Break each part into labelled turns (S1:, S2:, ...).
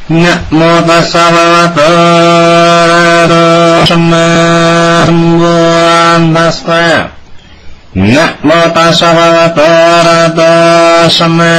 S1: Namo tassa bhagavato arahato sammasambuddhassa. Namo tassa bhagavato arahato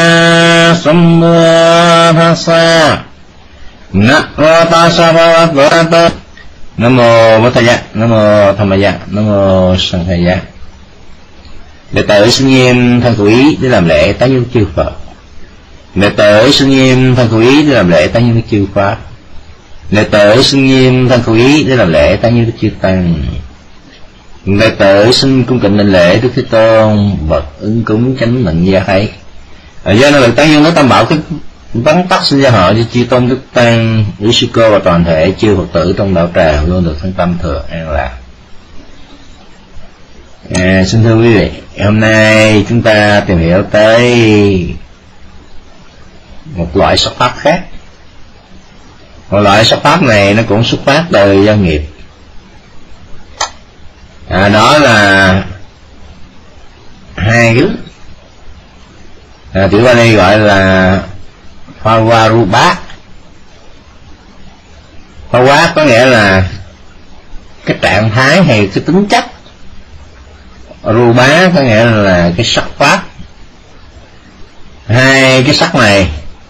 S1: sammasambuddhassa. Namo tassa bhagavato arahato. Nam mô Bổn Thầy Giá, Nam mô Tham Ma Giá, Nam mô Sanh Thầy Giá. Đệ tử xin nghiêm thân khẩu ý để làm lễ tán dương chư Phật. Đệ tử xin nghiêm thân khẩu ý để làm lễ tán dương chư Pháp. Đệ tử xin nghiêm thân khẩu ý để làm lễ tán dương chư Tăng. Đệ tử xin cung kính đảnh lễ Đức Thế Tôn bậc ứng cúng chánh mệnh gia thấy. Do năng lực tán dương nó tam bảo cái vắn tắt xin gia họ cho chư Tôn Đức Tăng, Đức Sư Cô và toàn thể chư Phật tử trong đạo tràng luôn được thân tâm thừa an lạc. Xin thưa quý vị, hôm nay chúng ta tìm hiểu tới một loại sắc pháp khác. Một loại sắc pháp này nó cũng xuất phát từ do nghiệp. Đó là hai thứ. Tiểu Bali gọi là Phawarupa. Phawa có nghĩa là cái trạng thái hay cái tính chất. Rupa có nghĩa là cái sắc pháp. Hai cái sắc này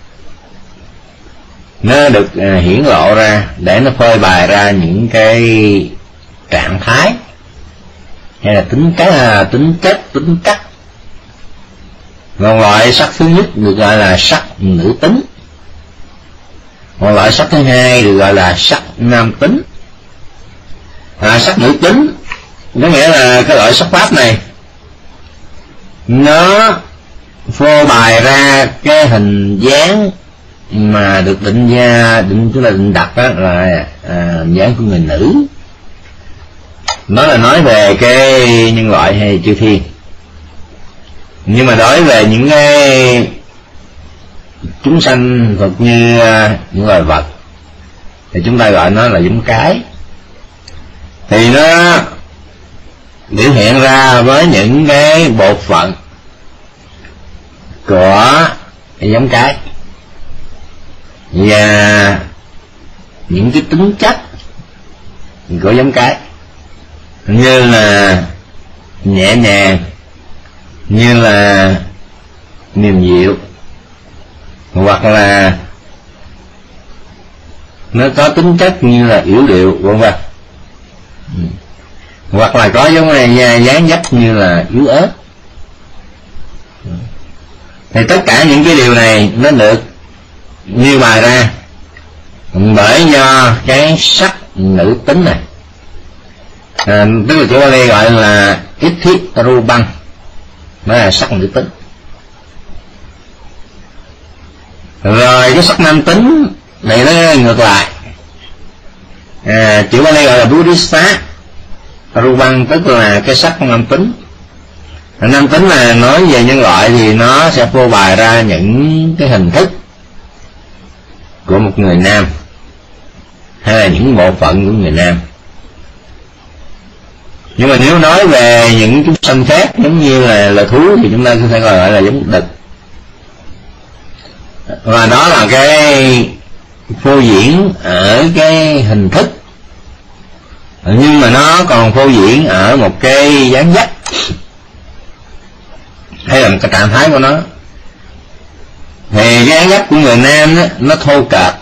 S1: nó được hiển lộ ra để nó phơi bày ra những cái trạng thái hay là tính chất, tính cách. Một loại sắc thứ nhất được gọi là sắc nữ tính. Một loại sắc thứ hai được gọi là sắc nam tính. Sắc nữ tính có nghĩa là cái loại sắc pháp này nó phô bày ra cái hình dáng mà được định đặt đó là dáng của người nữ. Đó là nói về cái nhân loại hay chư thiên. Nhưng mà đối về những cái chúng sanh thật như những loài vật thì chúng ta gọi nó là giống cái. Thì nó biểu hiện ra với những cái bộ phận của giống cái và những cái tính chất của giống cái, như là nhẹ nhàng, như là mềm dịu, hoặc là nó có tính chất như là yếu điệu, vân vân, hoặc là có giống này dáng dấp như là yếu ớt. Thì tất cả những cái điều này nó được nêu bày ra bởi do cái sắc nữ tính này. Tức là chữ Bali gọi là Ithit Rupang, đó là sắc nữ tính. Rồi cái sắc nam tính này nó ngược lại. Chữ Bali gọi là Buddhista Rupang, tức là cái sắc nam tính. Nam tính là nói về nhân loại thì nó sẽ phô bày ra những cái hình thức của một người nam hay là những bộ phận của người nam. Nhưng mà nếu nói về những chúng sanh khác giống như là loài thú thì chúng ta có thể gọi là giống đực. Và đó là cái phô diễn ở cái hình thức, nhưng mà nó còn phô diễn ở một cái dáng dấp hay là một cái trạng thái của nó. Thì cái dáng dấp của người nam đó, nó thô kệch,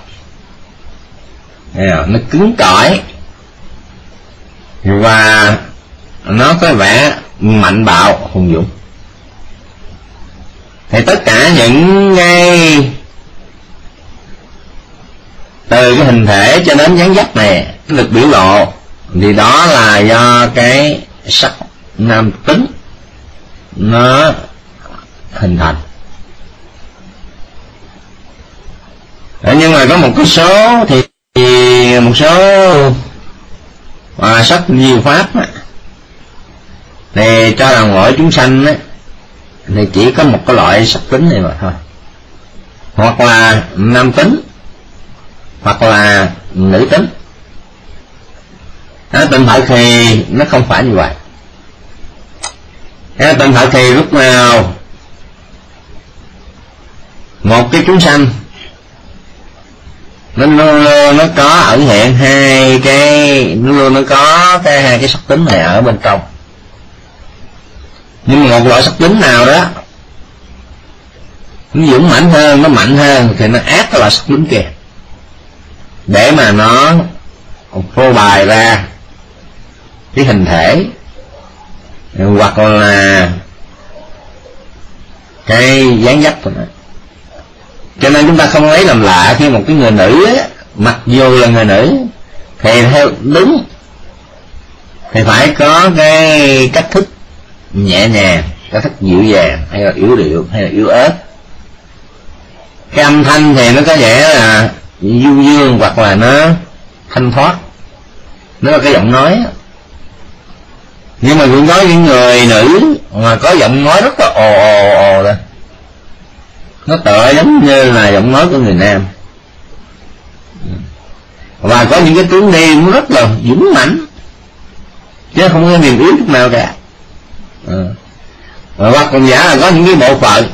S1: nó cứng cỏi và nó có vẻ mạnh bạo hùng dũng. Thì tất cả những cái từ cái hình thể cho đến dáng dấp này được biểu lộ thì đó là do cái sắc nam tính nó hình thành. Nhưng mà có một cái số thì một số sắc nhiều pháp á, thì cho rằng mỗi chúng sanh á, thì chỉ có một cái loại sắc tính này mà thôi, hoặc là nam tính hoặc là nữ tính. Tình thật thì nó không phải như vậy. Tình thật thì lúc nào một cái chúng sanh nó luôn luôn nó có ẩn hiện hai cái, luôn luôn nó có hai cái sắc tính này ở bên trong. Nhưng mà một loại sắc tính nào đó nó dũng mãnh hơn, nó mạnh hơn thì nó áp cái loại sắc tính kia để mà nó phô bày ra cái hình thể hoặc là cái dáng dấp của nó. Cho nên chúng ta không lấy làm lạ khi một cái người nữ á, mặc dù là người nữ thì theo đúng thì phải có cái cách thức nhẹ nhàng, cách thức dịu dàng, hay là yếu điệu, hay là yếu ớt. Cái âm thanh thì nó có vẻ là du dương hoặc là nó thanh thoát, nó là cái giọng nói. Nhưng mà cũng có những người nữ mà có giọng nói rất là ồ ồ ồ lên, nó tựa giống như là giọng nói của người nam. Và có những cái tiếng đi nó rất là dũng mãnh chứ không có niềm yếu chút nào cả. Hoặc còn giả là có những cái bộ phận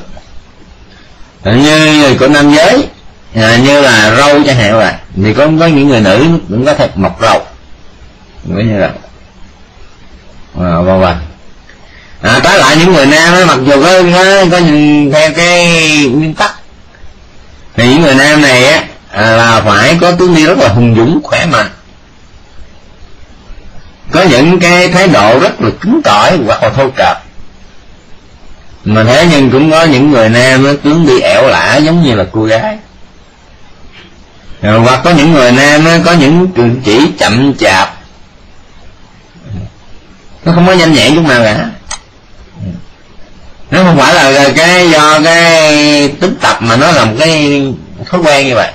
S1: như của nam giới, như là râu chẳng hạn, là thì có những người nữ cũng có thể mọc râu như là vân vân. Trái lại những người nam ấy, mặc dù có nhìn theo cái nguyên tắc thì những người nam này á là phải có tướng đi rất là hùng dũng khỏe mạnh, có những cái thái độ rất là cứng cỏi hoặc là thô kệch. Mà thế nhưng cũng có những người nam nó tướng đi ẻo lả giống như là cô gái. Hoặc có những người nam nó có những cử chỉ chậm chạp, nó không có nhanh nhẹn chút nào cả. Nó không phải là cái do cái tính tập mà nó là một cái thói quen như vậy.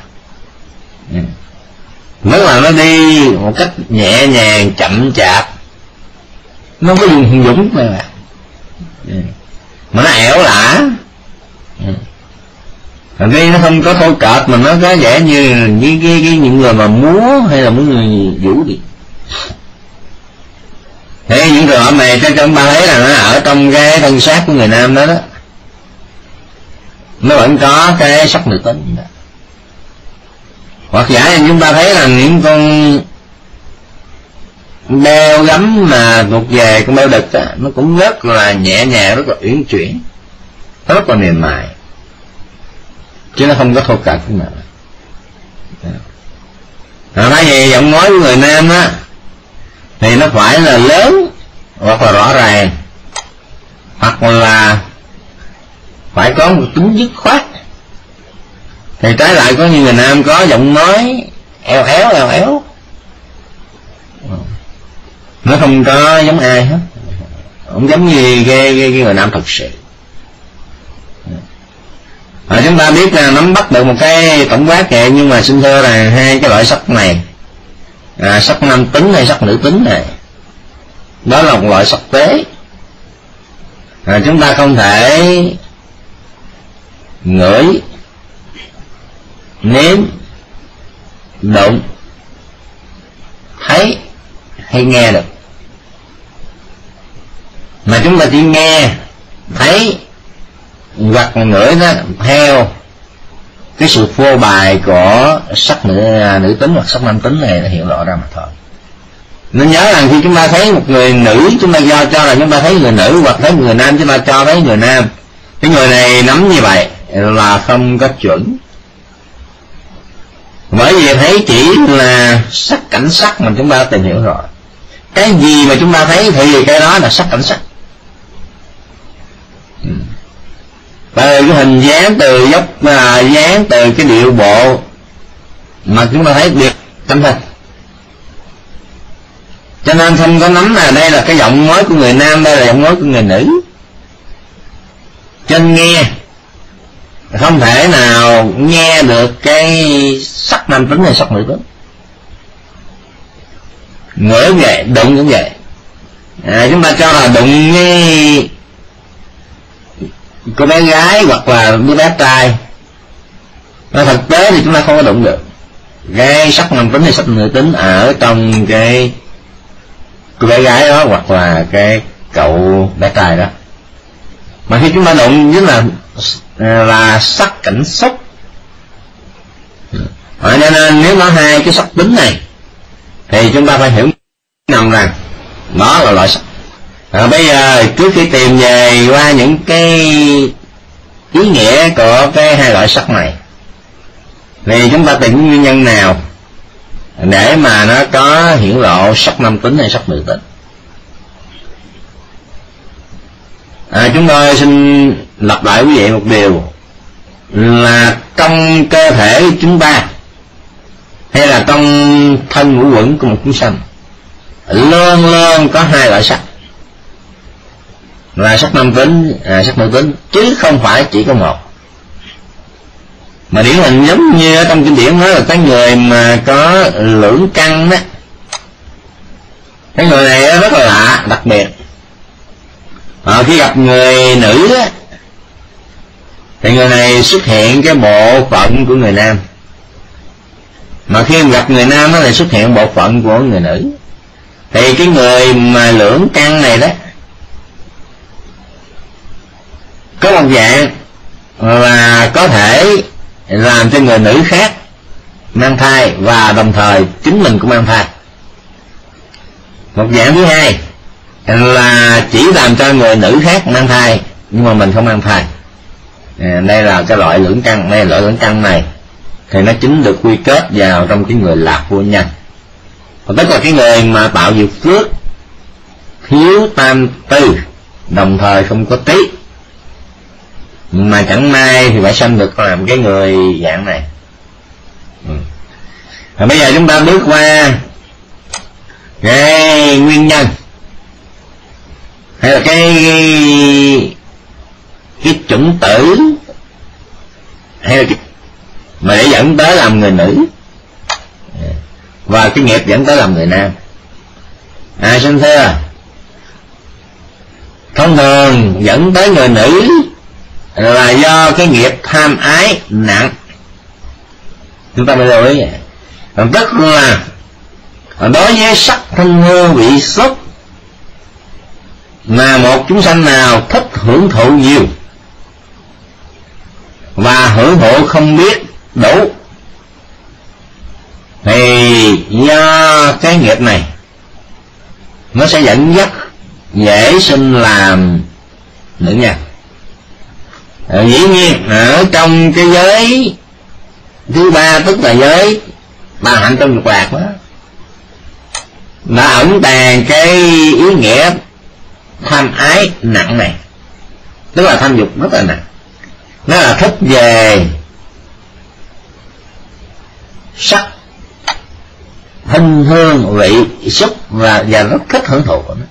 S1: Tức là nó đi một cách nhẹ nhàng chậm chạp, nó không có dùng hùng dũng mà nó ẻo lả. Thành ra nó không có thô kệch mà nó có vẻ như những người mà múa hay là những người vũ đi. Thế những trường hợp này cho chúng ta thấy là nó ở trong cái thân xác của người nam đó, nó vẫn có cái sắc nữ tính đó. Hoặc giả như chúng ta thấy là những con beo gấm mà thuộc về con beo đực đó, nó cũng rất là nhẹ nhàng, rất là uyển chuyển, nó rất là mềm mại, chứ nó không có thô kệch cái nào. Thay vì giọng nói của người nam á thì nó phải là lớn hoặc là rõ ràng, hoặc là phải có một tính dứt khoát. Thì trái lại có những người nam có giọng nói eo éo, nó không có giống ai hết, không giống như cái người nam thật sự. Chúng ta biết là nắm bắt được một cái tổng quát vậy, nhưng mà xin thưa là hai cái loại sắc này, sắc nam tính hay sắc nữ tính này, đó là một loại sắc tế. Chúng ta không thể ngửi, nếm, đụng, thấy hay nghe được, mà chúng ta chỉ nghe, thấy hoặc là ngửi nó theo cái sự phô bày của sắc nữ tính hoặc sắc nam tính này là hiện lộ ra mà thôi. Nên nhớ rằng khi chúng ta thấy một người nữ, chúng ta cho là chúng ta thấy người nữ, hoặc thấy người nam chúng ta cho thấy người nam. Cái người này nắm như vậy là không có chuẩn, bởi vì thấy chỉ là sắc cảnh sắc mà chúng ta tìm hiểu rồi. Cái gì mà chúng ta thấy thì cái đó là sắc cảnh sắc. Từ cái hình dáng, từ dốc dáng, từ cái điệu bộ mà chúng ta thấy được tâm hình. Cho nên không có nắm là đây là cái giọng nói của người nam, đây là giọng nói của người nữ. Trên nghe không thể nào nghe được cái sắc nam tính hay sắc nữ tính. Ngửi cũng vậy, đụng cũng vậy. Chúng ta cho là đụng với cô bé gái hoặc là đứa bé trai, mà thực tế thì chúng ta không có đụng được cái sắc nam tính hay sắc nữ tính ở trong cái cô bé gái đó hoặc là cái cậu bé trai đó. Mà khi chúng ta đụng chính là sắc cảnh xúc. Cho nên nếu có hai cái sắc tính này thì chúng ta phải hiểu rằng đó là loại sắc. Bây giờ trước khi tìm về qua những cái ý nghĩa của cái hai loại sắc này thì chúng ta tìm nguyên nhân nào để mà nó có hiển lộ sắc nam tính hay sắc nữ tính. Chúng tôi xin lặp lại quý vị một điều là trong cơ thể chúng ta hay là trong thân ngũ quẩn của một chúng sanh luôn luôn có hai loại sắc, là sắc nam tính, sắc nữ tính, chứ không phải chỉ có một. Mà điển hình giống như ở trong kinh điển nói là cái người mà có lưỡng căn đó, cái người này rất là lạ, đặc biệt. Khi gặp người nữ á, thì người này xuất hiện cái bộ phận của người nam, mà khi gặp người nam nó lại xuất hiện bộ phận của người nữ. Thì cái người mà lưỡng căn này đó có một dạng là có thể làm cho người nữ khác mang thai và đồng thời chính mình cũng mang thai. Một dạng thứ hai là chỉ làm cho người nữ khác mang thai nhưng mà mình không mang thai. Đây là cái loại lưỡng căn. Đây loại lưỡng căn này thì nó chính được quy kết vào trong cái người lạc vô nhân. Còn tức là cái người mà tạo nhiều phước, thiếu tam tư, đồng thời không có trí, mà chẳng may thì phải sanh được làm cái người dạng này. Bây giờ chúng ta bước qua cái nguyên nhân hay là cái chủng tử hay là mà để dẫn tới làm người nữ và cái nghiệp dẫn tới làm người nam. Xin thưa, thông thường dẫn tới người nữ là do cái nghiệp tham ái nặng. Chúng ta mới lưu ý vậy. Còn tức là đối với sắc thanh hương vị xúc mà một chúng sanh nào thích hưởng thụ nhiều và hưởng thụ không biết đủ thì do cái nghiệp này nó sẽ dẫn dắt dễ sinh làm nữ nhân. Dĩ nhiên ở trong cái giới thứ ba, tức là giới ba hạnh trong dục lạc đó, đã ẩn tàng cái ý nghĩa tham ái nặng này, tức là tham dục rất là nặng. Nó là thích về sắc, thanh hương vị xúc và rất thích hưởng thụ của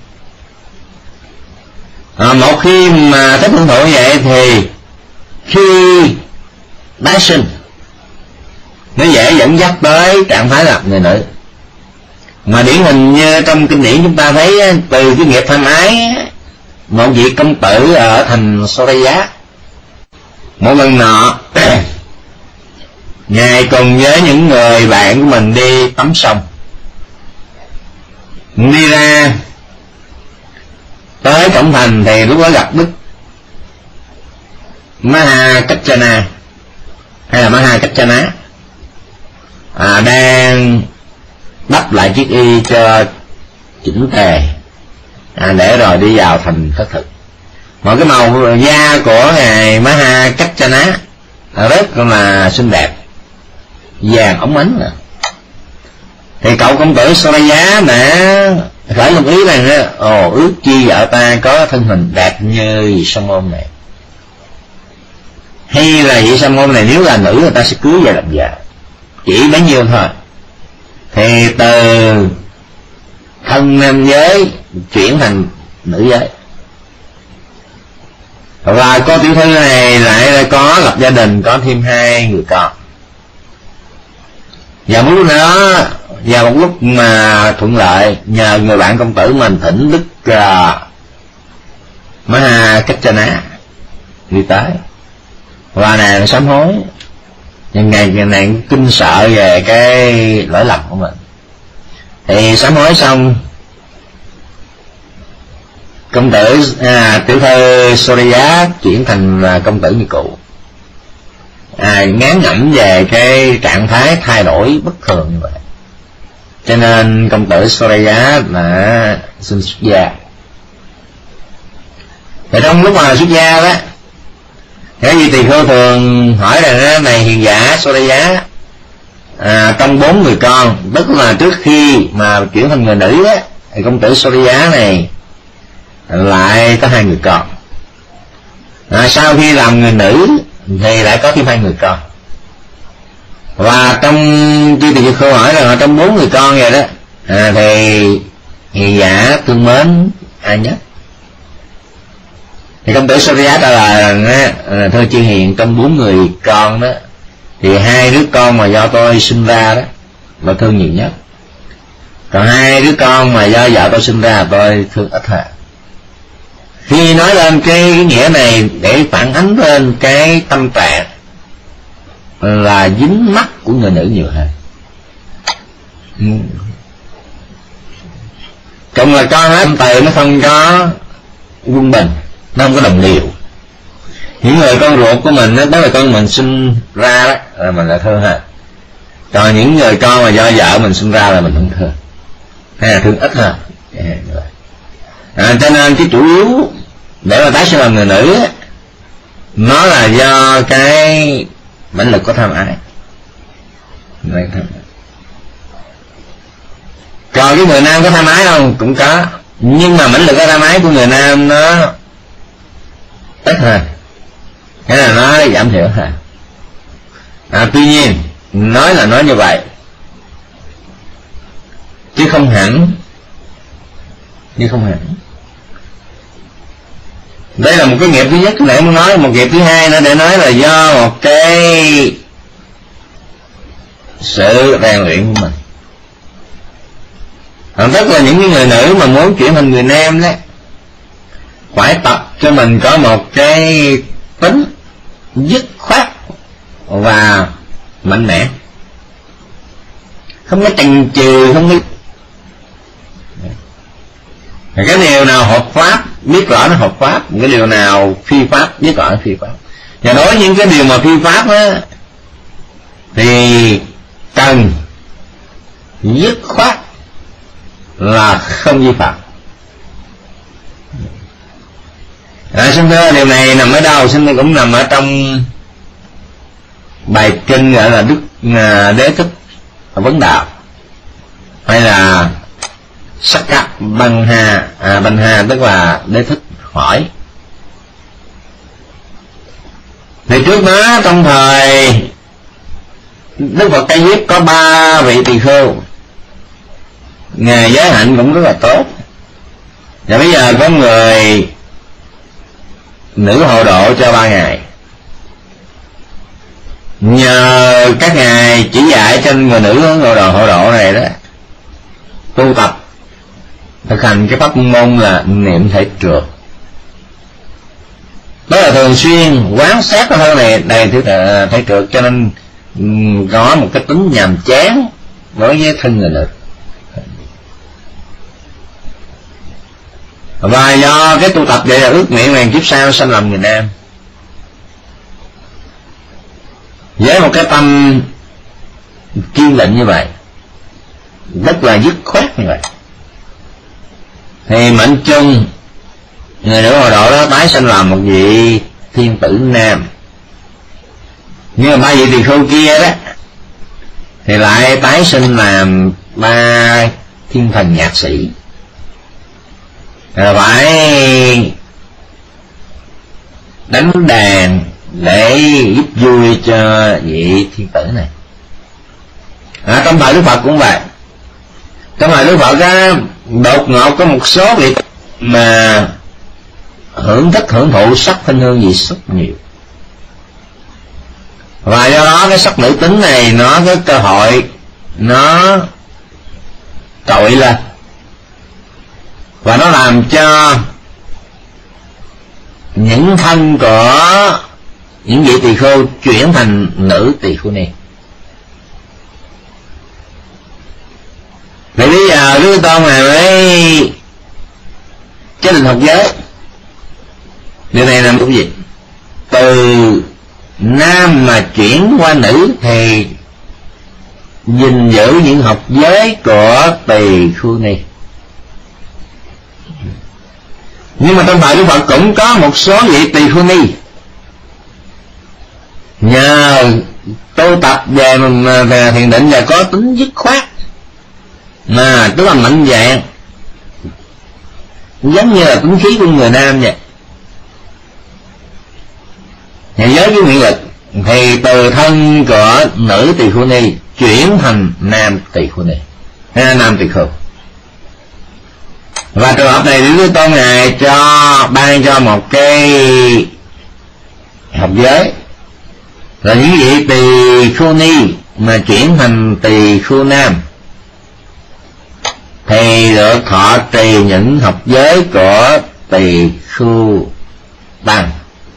S1: nó. Một khi mà thích hưởng thụ như vậy thì khi tái sinh nó dễ dẫn dắt tới trạng thái lập người nữ. Mà điển hình như trong kinh điển chúng ta thấy từ cái nghiệp tham ái, một vị công tử ở thành Soraya một lần nọ ngài cùng với những người bạn của mình đi tắm sông, đi ra tới cổng thành thì lúc đó gặp Đức Mahakachana hay là Mahakachana đang đắp lại chiếc y cho chỉnh tề để rồi đi vào thành khất thực. Mọi cái màu da của ngài Mahakachana rất là xinh đẹp, vàng óng ánh. Thì cậu công tử Soraya đã khởi một ý rằng ước chi vợ ta có thân hình đẹp như vị sa môn này, hay là vị sa môn này nếu là nữ người ta sẽ cưới về làm vợ, chỉ bấy nhiêu thôi. Thì từ thân nam giới chuyển thành nữ giới. Và cô tiểu thư này lại có lập gia đình, có thêm 2 người con. Và một lúc nữa, vào một lúc mà thuận lợi, nhờ người bạn công tử mình thỉnh Đức Mahakachana đi tới, và nàng sám hối, nhưng ngày nàng kinh sợ về cái lỗi lầm của mình. Thì sám hối xong, công tử tiểu thư Soraya chuyển thành công tử như cũ. ngán ngẩm về cái trạng thái thay đổi bất thường như vậy. Cho nên công tử Surya là xin xuất gia. Thì trong lúc mà xuất gia đó, cái vị tỳ khưu thường hỏi rằng này hiền giả Surya, trong 4 người con, tức là trước khi mà chuyển thành người nữ đó, thì công tử Surya này lại có 2 người con. Sau khi làm người nữ thì lại có thêm 2 người con. Và trong chư tỳ khưu hỏi là trong 4 người con vậy đó, thì hiền giả thương mến ai nhất? Thì công tử Surya trả lời rằng thưa chư hiền, trong 4 người con đó thì 2 đứa con mà do tôi sinh ra đó là thương nhiều nhất, còn 2 đứa con mà do vợ tôi sinh ra tôi thương ít hơn. Khi nói lên cái nghĩa này để phản ánh lên cái tâm trạng là dính mắc của người nữ nhiều hơn. Cộng là con hết từ nó không có quân bình, nó không có đồng đều. Những người con ruột của mình đó là con mình sinh ra đó là mình là thương hơn, còn những người con mà do vợ mình sinh ra là mình không thương, hay là thương ít hơn. Cho nên cái chủ yếu để mà tái sinh làm người nữ nó là do cái mãnh lực có tham ái. Còn cái người nam có tham ái không? Cũng có, nhưng mà mãnh lực có tham ái của người nam nó ít hơn, nghĩa là nó giảm thiểu hơn. Tuy nhiên nói là nói như vậy chứ không hẳn. Đây là một cái nghiệp thứ nhất để muốn nói. Một nghiệp thứ hai nữa để nói là do một cái sự rèn luyện của mình. Tức là những người nữ mà muốn chuyển thành người nam đó phải tập cho mình có một cái tính dứt khoát và mạnh mẽ, không có chần chừ, không có cái điều nào hợp pháp biết rõ nó hợp pháp, cái điều nào phi pháp biết rõ nó phi pháp. Và đối với những cái điều mà phi pháp á thì cần dứt khoát là không vi phạm. Xin thưa, điều này nằm ở đâu? Xin thưa, cũng nằm ở trong bài kinh gọi là Đức Đế Thích Vấn Đạo, hay là Sakka Banha, tức là Đế Thích hỏi. Thì trước đó trong thời Đức Phật Ca Diếp có 3 vị tỳ khưu, nghề giới hạnh cũng rất là tốt. Và bây giờ có người nữ hộ độ cho 3 ngày. Nhờ các ngài chỉ dạy cho người nữ hộ độ này đó tu tập thực hành cái pháp môn là niệm thể trượt. Đó là thường xuyên quán sát cái hơi này đầy thể trượt, cho nên có một cái tính nhàm chán đối với thân người nữ. Và do cái tu tập vậy là ước nguyện rằng kiếp sau sanh làm người nam, với một cái tâm kiên định như vậy, rất là dứt khoát như vậy, thì mệnh chung người nữ hộ độ đó tái sanh làm một vị thiên tử nam. Nhưng mà 3 vị tỳ khưu kia đó thì lại tái sinh làm 3 thiên thần nhạc sĩ, phải đánh đàn để giúp vui cho vị thiên tử này. Trong thời Đức Phật cũng vậy. Trong thời Đức Phật đột ngột có một số vị mà hưởng thụ sắc thanh hương vị xúc nhiều, và do đó cái sắc nữ tính này nó có cơ hội nó trội lên, và nó làm cho những thân của những vị tỳ khưu chuyển thành nữ tỳ khưu ni. Thì bây giờ Đức Tôn này mới chế định học giới. Điều này là cái gì? Từ nam mà chuyển qua nữ thì gìn giữ những học giới của tỳ khưu ni. Nhưng mà trong thời Đức Phật cũng có một số vị tỳ khưu ni nhờ tu tập về thiền định và có tính dứt khoát, mà tức là mạnh dạn, giống như là tính khí của người nam vậy. Thì với cái nguyện lực thì từ thân của nữ tỳ khưu ni chuyển thành nam tỳ khưu ni, nam tỳ khưu. Và trường hợp này Đức Thế Tôn ngài ban cho một cái học giới là những vị tỳ khưu ni mà chuyển thành tỳ khưu nam thì được thọ trì những học giới của tỳ khưu tăng,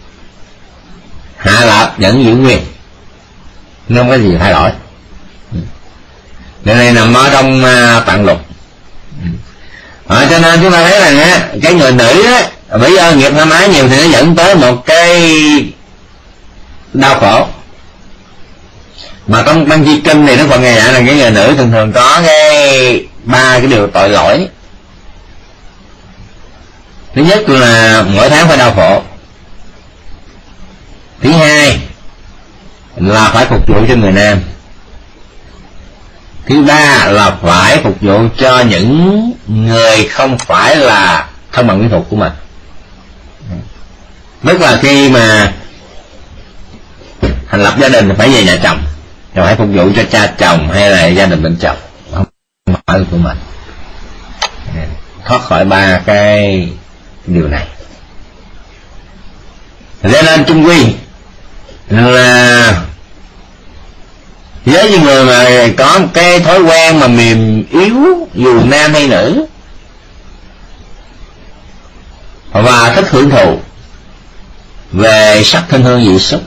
S1: hạ lập vẫn giữ nguyên, không có gì thay đổi. Điều này nằm ở trong tạng lục. Cho nên chúng ta thấy rằng cái người nữ đó, bởi do nghiệp tham ái nhiều thì nó dẫn tới một cái đau khổ. Mà trong Tăng Chi Kinh thì nó còn nghe là cái người nữ thường thường có cái 3 cái điều tội lỗi. Thứ nhất là mỗi tháng phải đau khổ. Thứ hai là phải phục vụ cho người nam. Thứ ba là phải phục vụ cho những người không phải là thân bằng quyến thuộc của mình. Tức là khi mà thành lập gia đình phải về nhà chồng, rồi phải phục vụ cho cha chồng hay là gia đình bên chồng, không phải của mình. Thoát khỏi 3 cái điều này. Cho nên chung quy là với những người mà có một cái thói quen mà mềm yếu, dù nam hay nữ, và thích hưởng thụ về sắc thanh hương vị xúc,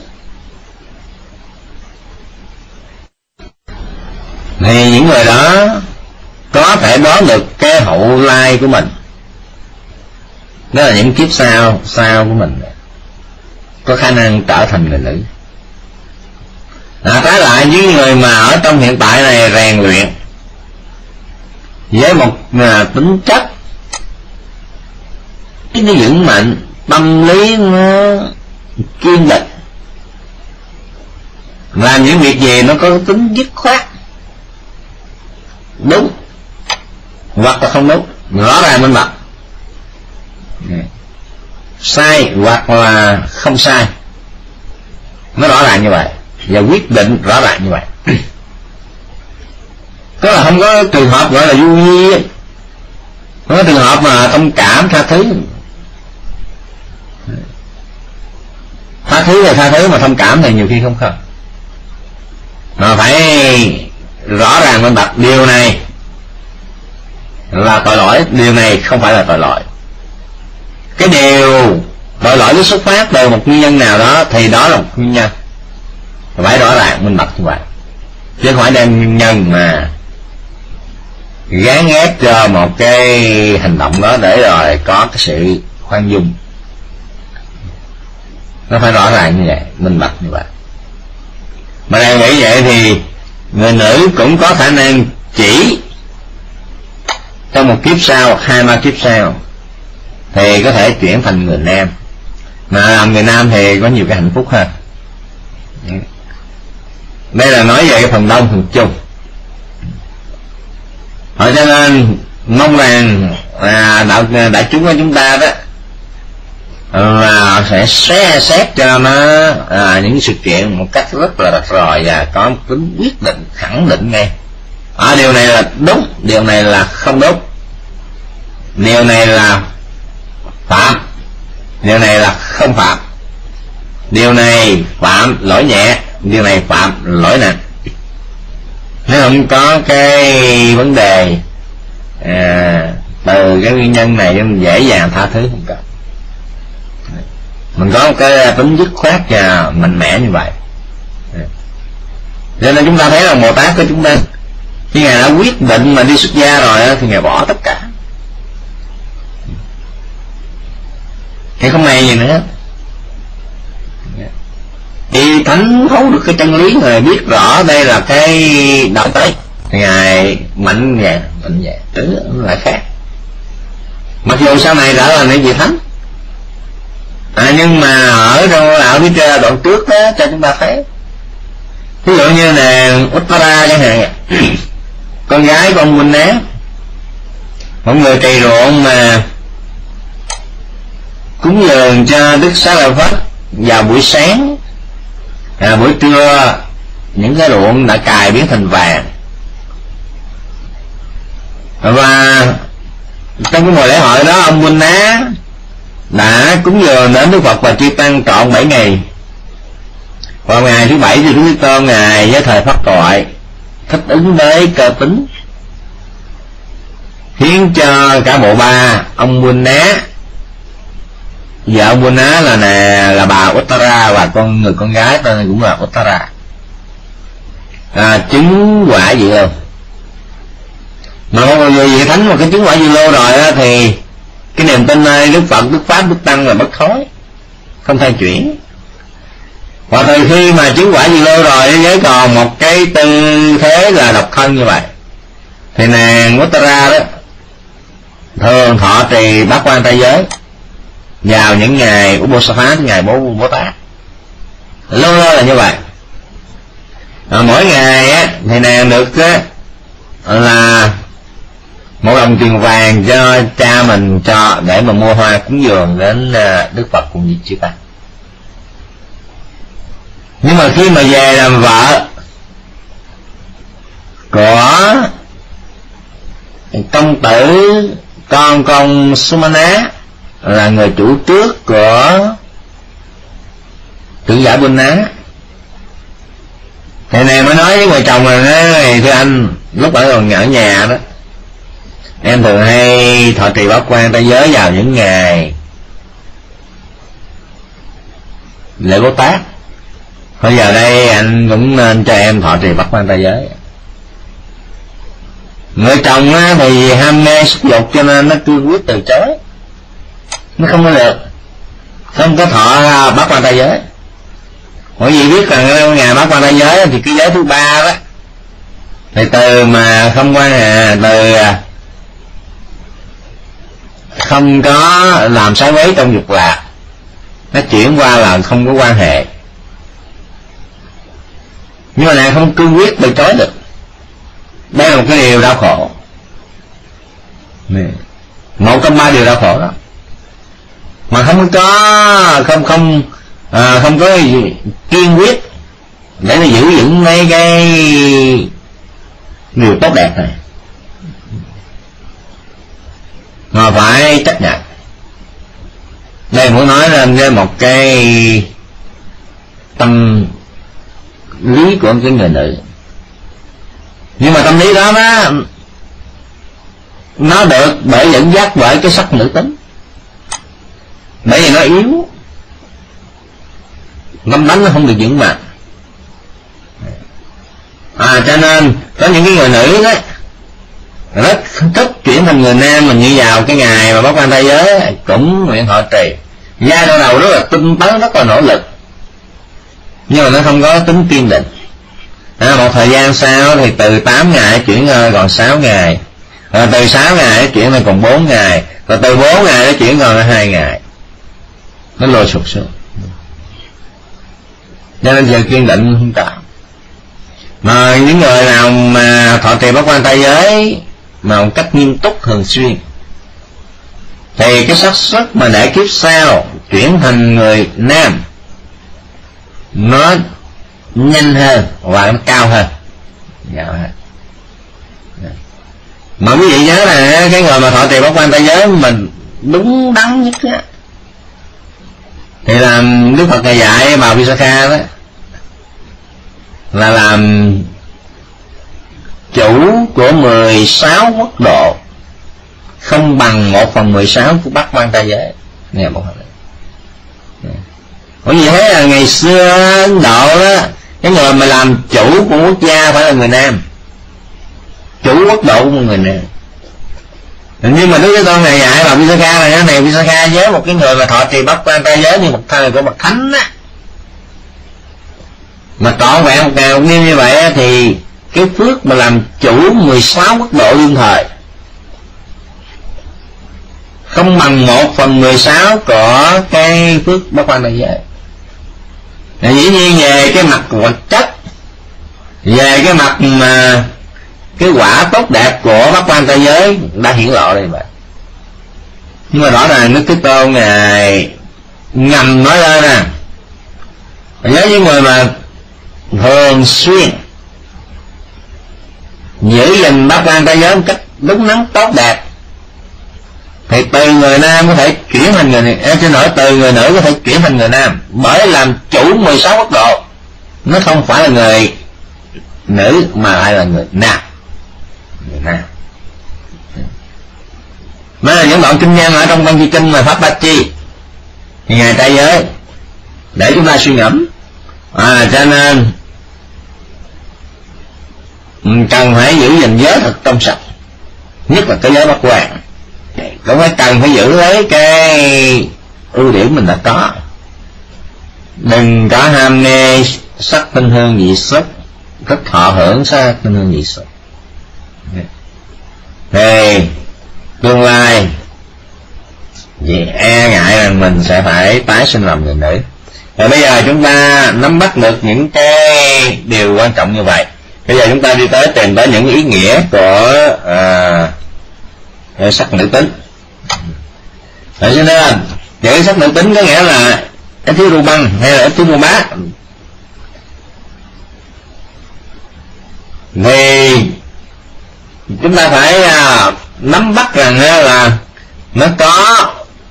S1: thì những người đó có thể đoán được cái hậu lai của mình, đó là những kiếp sau của mình có khả năng trở thành người nữ. Trái lại những người mà ở trong hiện tại này rèn luyện với một tính chất nó vững mạnh, tâm lý nó kiên định, làm những việc gì nó có tính dứt khoát, đúng hoặc là không đúng, rõ ràng minh bạch, sai hoặc là không sai, nó rõ ràng như vậy và quyết định rõ ràng như vậy. Tức là không có trường hợp gọi là du nhi, không có trường hợp mà thông cảm tha thứ. Tha thứ là tha thứ, mà thông cảm thì nhiều khi không. Mà phải rõ ràng minh bạch, điều này là tội lỗi, điều này không phải là tội lỗi. Cái điều tội lỗi nó xuất phát từ một nguyên nhân nào đó thì đó là một nguyên nhân, phải rõ ràng minh bạch như vậy, chứ không phải đem nguyên nhân mà gán ghép cho một cái hành động đó để rồi có cái sự khoan dung. Nó phải rõ ràng như vậy, minh bạch như vậy. Mà đang nghĩ vậy thì người nữ cũng có khả năng chỉ trong một kiếp sau, 2-3 kiếp sau thì có thể chuyển thành người nam. Mà làm người nam thì có nhiều cái hạnh phúc hơn. Đây là nói về cái phần đông phần chung. Cho nên mong rằng đại chúng của chúng ta đó là sẽ xét cho nó những sự kiện một cách rất là rạch ròi và có một tính quyết định, khẳng định ngay. Điều này là đúng, điều này là không đúng, điều này là phạm, điều này là không phạm, điều này phạm lỗi nhẹ, điều này phạm lỗi nặng. Nếu không có cái vấn đề từ cái nguyên nhân này mình dễ dàng tha thứ không cần. Mình có một cái tính dứt khoát và mạnh mẽ như vậy. Cho nên chúng ta thấy là Bồ Tát của chúng ta khi Ngài đã quyết định mà đi xuất gia rồi thì Ngài bỏ tất cả, thì không này gì nữa. thì thánh thấu được cái chân lý, người biết rõ đây là cái đạo tới, thì ngài mạnh vậy lại khác. Mặc dù sau này đã là những vị thánh, nhưng mà ở trong đạo Lý Tra đoạn trước đó cho chúng ta thấy, ví dụ như nàng Uttara chẳng hạn, con gái của ông Huynh Ná, một người trì ruộng mà cúng dường cho Đức Xá Lợi Phất vào buổi sáng, buổi trưa những cái ruộng đã cài biến thành vàng. Và trong cái mùa lễ hội đó, ông Huynh Ná đã cúng dường đến Đức Phật và Chư Tăng trọn 7 ngày. Vào ngày thứ 7 thì Đức Thế Tôn ngài với thời phát tội thích ứng với cơ tính, khiến cho cả bộ ba, ông Huynh Ná, vợ ông Huynh Ná là bà Uttara, và người con gái tên cũng là Uttara, chứng quả vị lô. Mà một người vị thánh mà cái chứng quả vị lô rồi đó, thì cái niềm tin nơi Đức Phật, Đức Pháp, Đức Tăng là bất thối, không thay chuyển. Và từ khi mà chứng quả vị lô rồi, với còn một cái tư thế là độc thân như vậy, thì nàng Uttara đó thường thọ trì bát quan trai giới vào những ngày Uposatha, ngày Bố Tát, luôn là như vậy. Mỗi ngày á, thì nàng được là 1 đồng tiền vàng cho cha mình cho để mà mua hoa cúng dường đến Đức Phật cùng vị Chư Tăng. Nhưng mà khi mà về làm vợ của công tử con công Sumana, là người chủ trước của trưởng giả Binh Ná, thì này mới nói với người chồng là nói: thưa anh, lúc ở còn ở nhà đó, em thường hay thọ trì bát quan trai giới vào những ngày lễ Bố Tát. Bây giờ đây anh cũng nên cho em thọ trì bát quan trai giới. Người chồng á, thì ham mê xúc dục cho nên nó cương quyết từ chối, nó không có được, không có thọ bát quan trai giới. Bởi vì biết rằng ngày bát quan trai giới thì cái giới thứ ba đó, thì từ mà không quan hệ, từ không có làm sai quấy trong dục lạc, nó chuyển qua là không có quan hệ. Nhưng mà nàng không cương quyết từ chối được, đây là một cái điều đau khổ, một trong 3 điều đau khổ đó, mà không có gì kiên quyết để nó giữ vững mấy cái điều tốt đẹp này, mà phải chấp nhận. Đây muốn nói lên một cái tâm lý của cái người nữ, nhưng mà tâm lý đó nó được bởi dẫn dắt bởi cái sắc nữ tính, bởi vì nó yếu, tâm đánh nó không được vững mạnh. Cho nên có những cái người nữ đó rất thích chuyển thành người nam, mình như vào cái ngày mà bát quan trai giới cũng nguyện họ trì, giai đoạn đầu rất là tinh tấn, rất là nỗ lực, nhưng mà nó không có tính kiên định. Một thời gian sau thì từ 8 ngày chuyển còn 6 ngày, rồi từ 6 ngày chuyển lên còn 4 ngày, rồi từ 4 ngày nó chuyển còn 2 ngày, nó lôi sụp xuống. Cho nên giờ kiên định không có. Mà những người nào mà thọ trì bát quan trai giới mà một cách nghiêm túc thường xuyên, thì cái xác suất mà để kiếp sau chuyển thành người nam nó nhanh hơn và nó cao hơn. Mà quý vị nhớ là cái người mà thọ trì bát quan trai giới mình đúng đắn nhất á, thì làm Đức Phật ngài dạy bà Visakha đó là làm chủ của 16 quốc độ, không bằng 1/16 của bát quan trai giới. Nghe một hồi. Bởi vì thế là ngày xưa Ấn Độ đó, cái người mà làm chủ của quốc gia phải là người nam, chủ quốc độ của người nam. Nhưng mà Đức Thế Tôn này dạy bà Visakha là cái này, Visakha với một cái người mà thọ trì bát quan trai giới như một thời của bậc thánh á, Mà trọn vẹn một ngày một đêm như vậy thì cái phước mà làm chủ 16 quốc độ đương thời không bằng 1/16 của cái phước bát quan đại giới. Dĩ nhiên về cái mặt vật chất, về cái mặt mà cái quả tốt đẹp của bát quan đại giới đã hiển lộ đây vậy. Nhưng mà rõ ràng Đức Thế Tôn ngài ngầm nói lên nè, với những người mà thường xuyên giữ gìn bát quan đại giới một cách đúng đắn tốt đẹp thì từ người nam có thể chuyển thành người, xin lỗi, từ người nữ có thể chuyển thành người nam, bởi làm chủ 16 quốc độ. Nó không phải là người nữ mà lại là người nam. Người nam. Đó là những đoạn kinh văn ở trong Văn Chi Kinh mà Pháp Ba Chi thì ngài trai giới để chúng ta suy ngẫm. Cho nên cần phải giữ gìn giới thật trong sạch, nhất là cái giới bát quan. Cũng phải cần phải giữ lấy cái ưu điểm mình đã có, đừng có ham mê sắc tinh hương vị xuất, rất thọ hưởng sắc tinh hương vị xuất. Thì tương lai vì e ngại rằng mình sẽ phải tái sinh làm người nữ. Rồi bây giờ chúng ta nắm bắt được những cái điều quan trọng như vậy. Bây giờ chúng ta đi tới tìm tới những ý nghĩa của sắc nữ tính. Cho nên những sắc nữ tính có nghĩa là ít thiếu ru băng hay là ít thiếu ru bá. Thì chúng ta phải nắm bắt rằng là nó có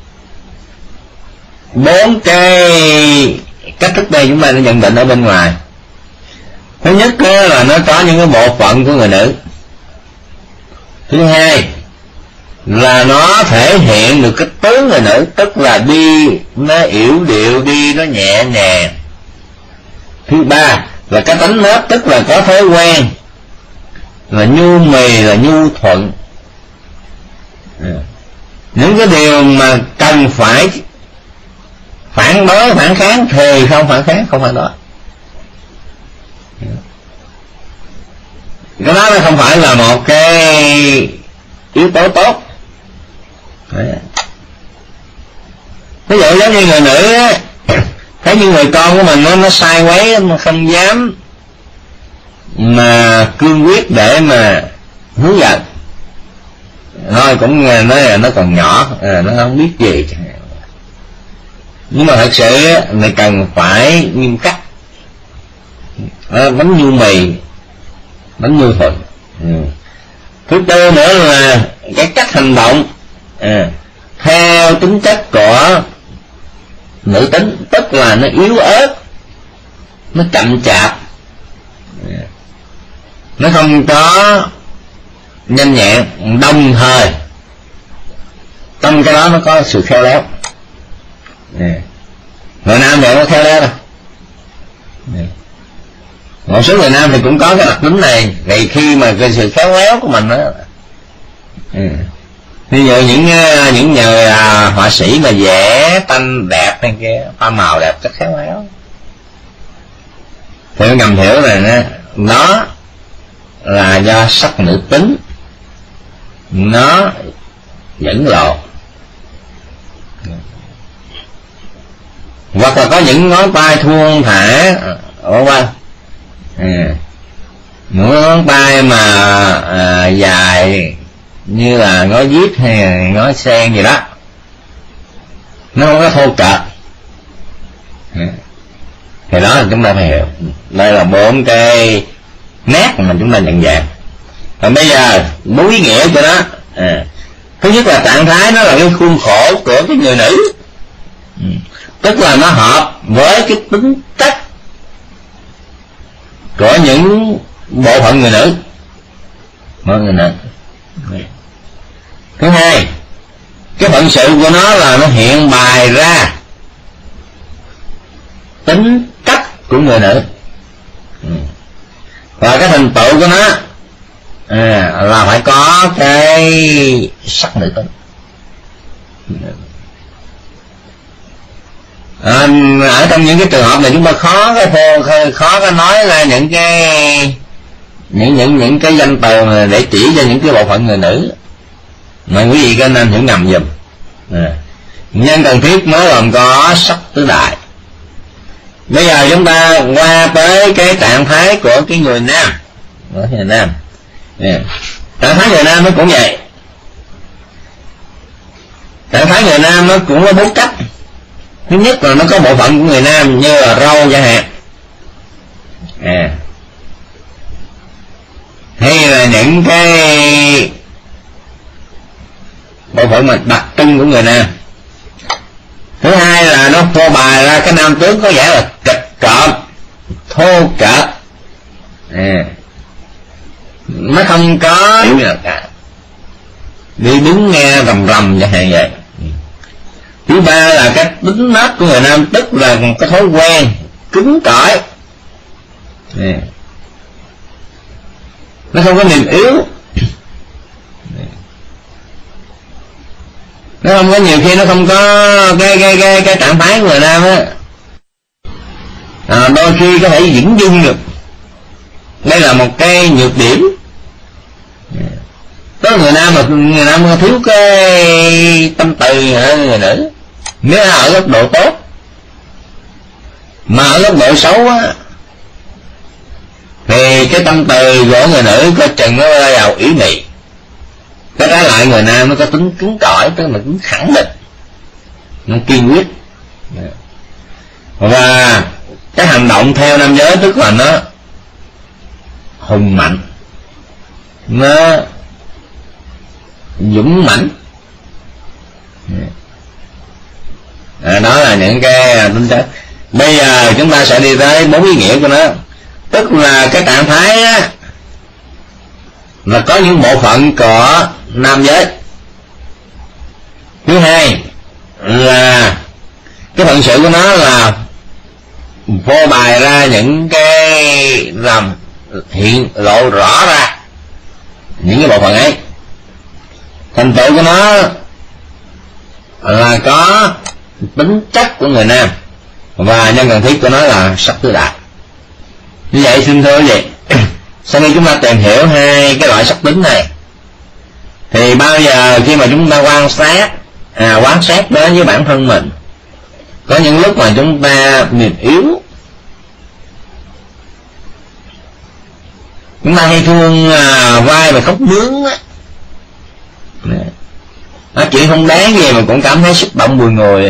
S1: 4 cái cách thức đây chúng ta đã nhận định ở bên ngoài. Thứ nhất là nó có những cái bộ phận của người nữ. Thứ hai là nó thể hiện được cái tướng người nữ, tức là đi nó yểu điệu, đi nó nhẹ nhàng. Thứ ba là cái tánh nết, tức là có thói quen là nhu mì, là nhu thuận. Những cái điều mà cần phải phản đối, phản kháng thì không phản kháng, không phản đối. Cái đó nó không phải là một cái yếu tố tốt. Ví dụ giống như người nữ á, thấy như người con của mình nó sai quấy, nó không dám mà cương quyết để mà hướng dẫn. Thôi cũng nói là nó còn nhỏ, nó không biết gì. Nhưng mà thật sự mình cần phải nghiêm khắc. Bánh nhu mì, bánh nhu thuận. Thứ tư nữa là cái cách hành động theo tính chất của nữ tính, tức là nó yếu ớt, nó chậm chạp, nó không có nhanh nhẹn, đồng thời trong cái đó nó có sự khéo léo. Người nam thì không có khéo léo đâu. Một số người nam thì cũng có cái đặc tính này, thì khi mà cái sự khéo léo của mình đó, ví dụ những người họa sĩ mà vẽ tranh đẹp hay kia, pha màu đẹp rất khéo léo, thì nó ngầm hiểu rằng nó là do sắc nữ tính nó dẫn lộ. Hoặc là có những ngón tay thuôn thả ở bên, những ngón tay mà dài như là ngón viết hay là ngón sen gì đó, nó không có thô kệch, thì đó là chúng ta phải hiểu. Đây là 4 cái nét mà chúng ta nhận dạng. Còn bây giờ 4 ý nghĩa cho nó. Thứ nhất là trạng thái nó là cái khuôn khổ của cái người nữ, tức là nó hợp với cái tính chất của những bộ phận người nữ, mọi người nữ. Thứ hai, cái phận sự của nó là nó hiện bày ra tính cách của người nữ, và cái thành tựu của nó là phải có cái sắc nữ tính. Ở trong những cái trường hợp này chúng ta khó có nói ra những cái những cái danh từ để chỉ cho những cái bộ phận người nữ, mà quý vị có nên hiểu ngầm giùm. Nhân cần thiết mới gồm có sắc tứ đại. Bây giờ chúng ta qua tới cái trạng thái của cái người nam. Trạng thái người nam nó cũng vậy. Trạng thái người nam nó cũng có 4 cách. Thứ nhất là nó có bộ phận của người nam như là râu chẳng hạn, hay là những cái bộ phận mà đặc trưng của người nam. Thứ hai là nó phô bày ra cái nam tướng có vẻ là kịch cộm, thô kệch, nó không có hiểu gì cả, đi đứng nghe rầm rầm chẳng hạn vậy. Thứ ba là cái tính nết của người nam, tức là cái thói quen cứng cỏi, nó không có mềm yếu, nó không có, nhiều khi nó không có cái trạng thái của người nam á, đôi khi có thể dửng dưng được. Đây là một cái nhược điểm. Có người nam thiếu cái tâm từ hơn người nữ, nếu ở góc độ tốt. Mà ở góc độ xấu á thì cái tâm từ của người nữ có chừng nó vào ý mị. Cái trái lại người nam nó có tính cứng cỏi, tức là tính khẳng định, nó kiên quyết. Và cái hành động theo nam giới tức là nó hùng mạnh, nó dũng mãnh. Đó là những cái tính chất. Bây giờ chúng ta sẽ đi tới 4 ý nghĩa của nó. Tức là cái trạng thái á, là có những bộ phận của nam giới. Thứ hai là cái phận sự của nó là phô bày ra những cái làm hiện lộ rõ ra những cái bộ phận ấy. Thành tựu của nó là có tính chất của người nam, và nhân cần thiết của nó là sắc tứ đại. Như vậy xin thưa quý vị, sau khi chúng ta tìm hiểu hai cái loại sắc tính này, thì bao giờ khi mà chúng ta quan sát đến với bản thân mình, có những lúc mà chúng ta mềm yếu, chúng ta hay thương vai và khóc nướng á, chuyện không đáng gì mà cũng cảm thấy xúc động bùi ngùi.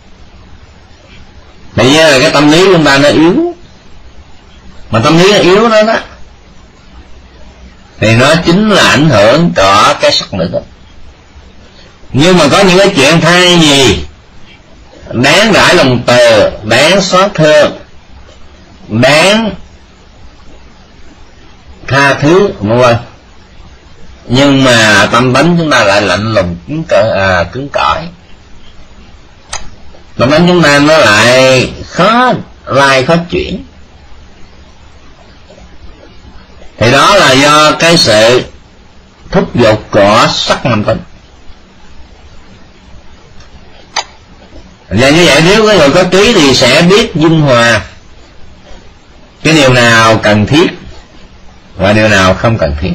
S1: Tại vì là cái tâm lý của chúng ta nó yếu, mà tâm lý nó yếu đó thì nó chính là ảnh hưởng của cái sắc nữ tính. Nhưng mà có những cái chuyện thay gì đáng rải lòng từ, đáng xót thương, đáng tha thứ, nhưng mà tâm tính chúng ta lại lạnh lùng, cứng cỏi. Tâm tính chúng ta nó lại khó chuyển. Thì đó là do cái sự thúc giục của sắc nam tính. Và như vậy nếu cái người có trí thì sẽ biết dung hòa cái điều nào cần thiết và điều nào không cần thiết.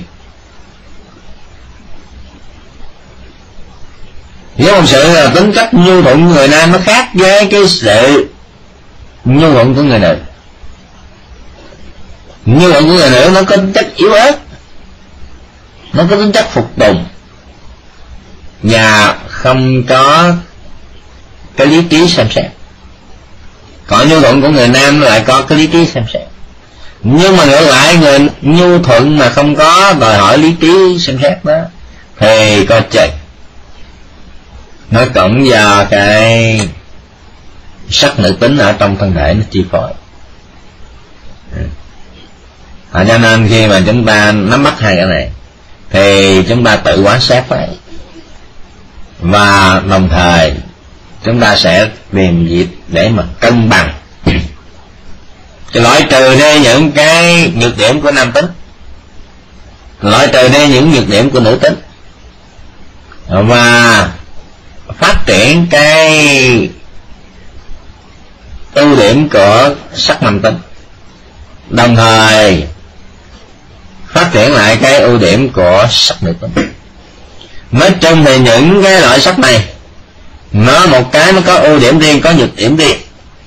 S1: Với một sự là tính cách nhu thuận của người nam nó khác với cái sự nhu thuận của người nữ. Nhu thuận của người nữ nó có tính chất yếu ớt, nó có tính chất phục tùng, và không có cái lý trí xem xét. Còn nhu thuận của người nam lại có cái lý trí xem xét. Nhưng mà ngược lại, người nhu thuận mà không có đòi hỏi lý trí xem xét đó thì coi chừng nó cộng vào cái sắc nữ tính ở trong thân thể nó chi phối. Cho nên khi mà chúng ta nắm bắt hai cái này thì chúng ta tự quan sát lại, và đồng thời chúng ta sẽ tìm dịp để mà cân bằng, loại trừ đi những cái nhược điểm của nam tính, loại trừ đi những nhược điểm của nữ tính, và phát triển cái ưu điểm của sắc nam tính, đồng thời phát triển lại cái ưu điểm của sắc nữ tính. Nói chung thì những cái loại sắc này nó một cái nó có ưu điểm riêng, có nhược điểm riêng,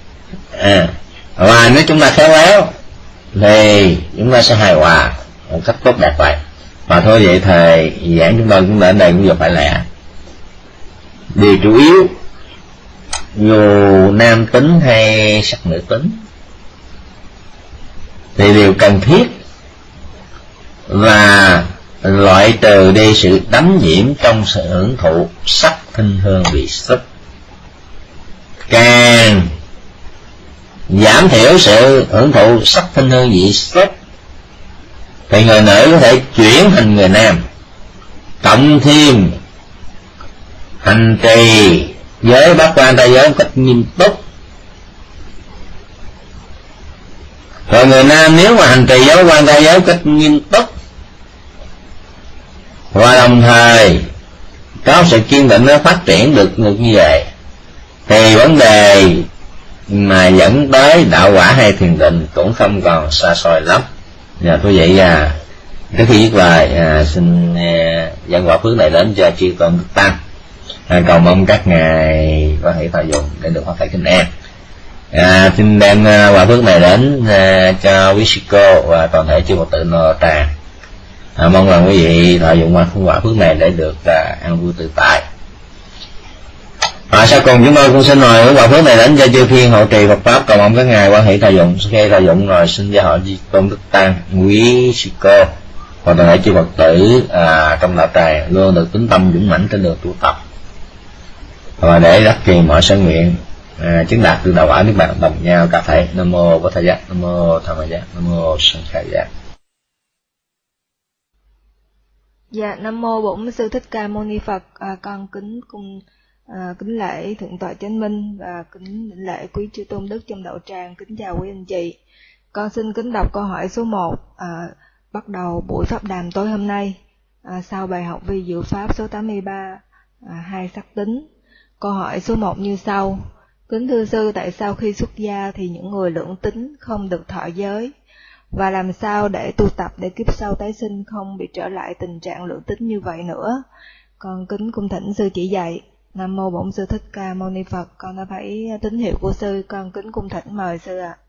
S1: và nếu chúng ta khéo léo thì chúng ta sẽ hài hòa một cách tốt đẹp vậy. Và thôi vậy thời giảng chúng tôi cũng đến đây cũng vừa phải lẽ. Điều chủ yếu dù nam tính hay sắc nữ tính thì điều cần thiết là loại trừ đi sự đắm nhiễm trong sự hưởng thụ sắc thinh hương vị xúc, càng giảm thiểu sự hưởng thụ sắc thinh hương vị xúc thì người nữ có thể chuyển thành người nam, cộng thêm hành trì giới bát quan trai giới một cách nghiêm túc. Rồi người nam nếu mà hành trì giới bát quan trai giới một cách nghiêm túc và đồng thời có sự kiên định nó phát triển được như vậy thì vấn đề mà dẫn tới đạo quả hay thiền định cũng không còn xa xôi lắm. Và quý vị trước khi viết lời xin dẫn quả phước này đến cho chư tôn đức tăng, cầu mong các ngài có thể thọ dụng để được phát thải kinh an. Xin đem quả phước này đến cho quý sư cô và toàn thể chư Phật tử Nho Tràng. Mong rằng quý vị thọ dụng quả phước này để được an vui tự tại. Sau cùng chúng tôi cũng xin mời quả phước này đến cho chư thiên hộ trì Phật pháp, cầu mong các ngài quan hệ thọ dụng. Sau khi thọ dụng rồi xin gia họ Di Tôn Đức Tăng, quý sư cô và toàn thể chư Phật tử trong đạo tràng luôn được tín tâm dũng mãnh trên đường tu tập và để đắc trì mọi sân nguyện chứng đạt được đạo quả niết bàn đồng nhau cả thảy. Nam mô Bổn Thầy Giác, Nam mô Tham Giác, Nam mô Sanh Khai Giác.
S2: Dạ, Nam mô Bổn Sư Thích Ca Mâu Ni Phật. Con kính lễ thượng tọa Chánh Minh và kính lễ quý chư tôn đức trong đạo tràng. Kính chào quý anh chị. Con xin kính đọc câu hỏi số 1 bắt đầu buổi pháp đàm tối hôm nay sau bài học vi diệu pháp số 83 hai sắc tính. Câu hỏi số 1 như sau: kính thưa sư, tại sao khi xuất gia thì những người lưỡng tính không được thọ giới, và làm sao để tu tập để kiếp sau tái sinh không bị trở lại tình trạng lưỡng tính như vậy nữa? Con kính cung thỉnh sư chỉ dạy. Nam mô Bổn Sư Thích Ca Mâu Ni Phật. Con đã thấy tín hiệu của sư, con kính cung thỉnh mời sư ạ.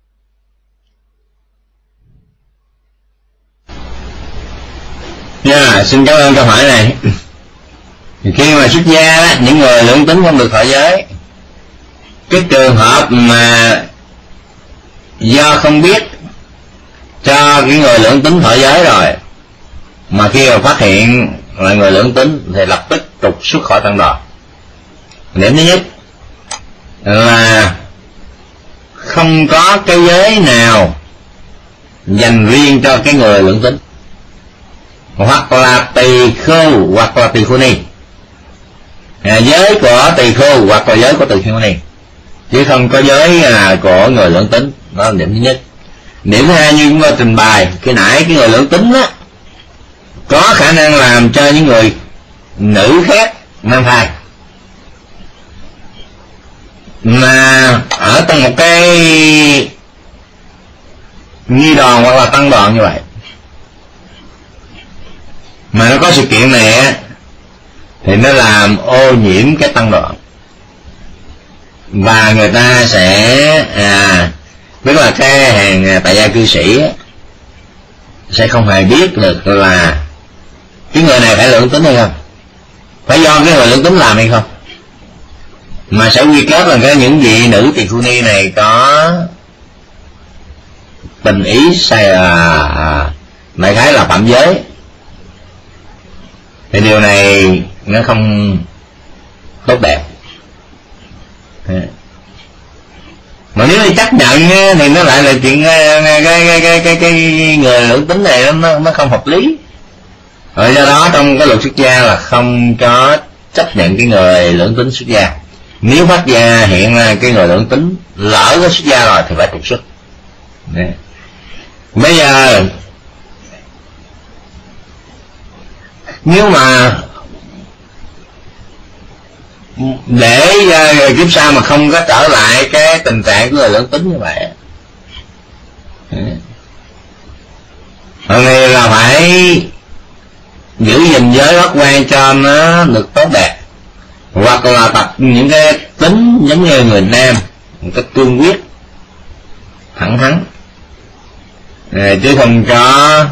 S1: Xin cảm ơn câu hỏi này. Khi mà xuất gia đó, những người lưỡng tính không được thọ giới. Cái trường hợp mà do không biết cho cái người lưỡng tính thọ giới rồi, mà khi mà phát hiện là người lưỡng tính thì lập tức trục xuất khỏi tăng đoàn. Điểm thứ nhất là không có cái giới nào dành riêng cho cái người lưỡng tính, hoặc là tỳ khưu hoặc là tỳ khưu ni, giới của tỳ khưu hoặc là giới của tỳ khưu ni, chứ không có giới của người lưỡng tính. Đó là điểm thứ nhất. Điểm thứ hai, như chúng ta trình bày khi nãy, cái người lưỡng tính á có khả năng làm cho những người nữ khác mang thai, mà ở trong một cái nghi đoàn hoặc là tăng đoàn như vậy mà nó có sự kiện này thì nó làm ô nhiễm cái tăng đoàn, và người ta sẽ tức là cái hàng tại gia cư sĩ sẽ không hề biết được là cái người này phải lưỡng tính hay không, phải do cái người lưỡng tính làm hay không, mà sẽ quy kết là cái những vị nữ tỳ khưu ni này có tình ý đại khái là phạm giới. Thì điều này nó không tốt đẹp. Mà nếu như chấp nhận thì nó lại là chuyện cái người lưỡng tính này nó không hợp lý. Rồi do đó trong cái luật xuất gia là không có chấp nhận cái người lưỡng tính xuất gia. Nếu phát gia hiện ra cái người lưỡng tính lỡ có xuất gia rồi thì phải trục xuất. Bây giờ nếu mà để kiếp sau mà không có trở lại cái tình trạng của người lưỡng tính như vậy. Hôm nay là phải giữ gìn giới bát quan cho nó được tốt đẹp, hoặc là tập những cái tính giống như người nam, một cách cương quyết, thẳng thắn, chứ không có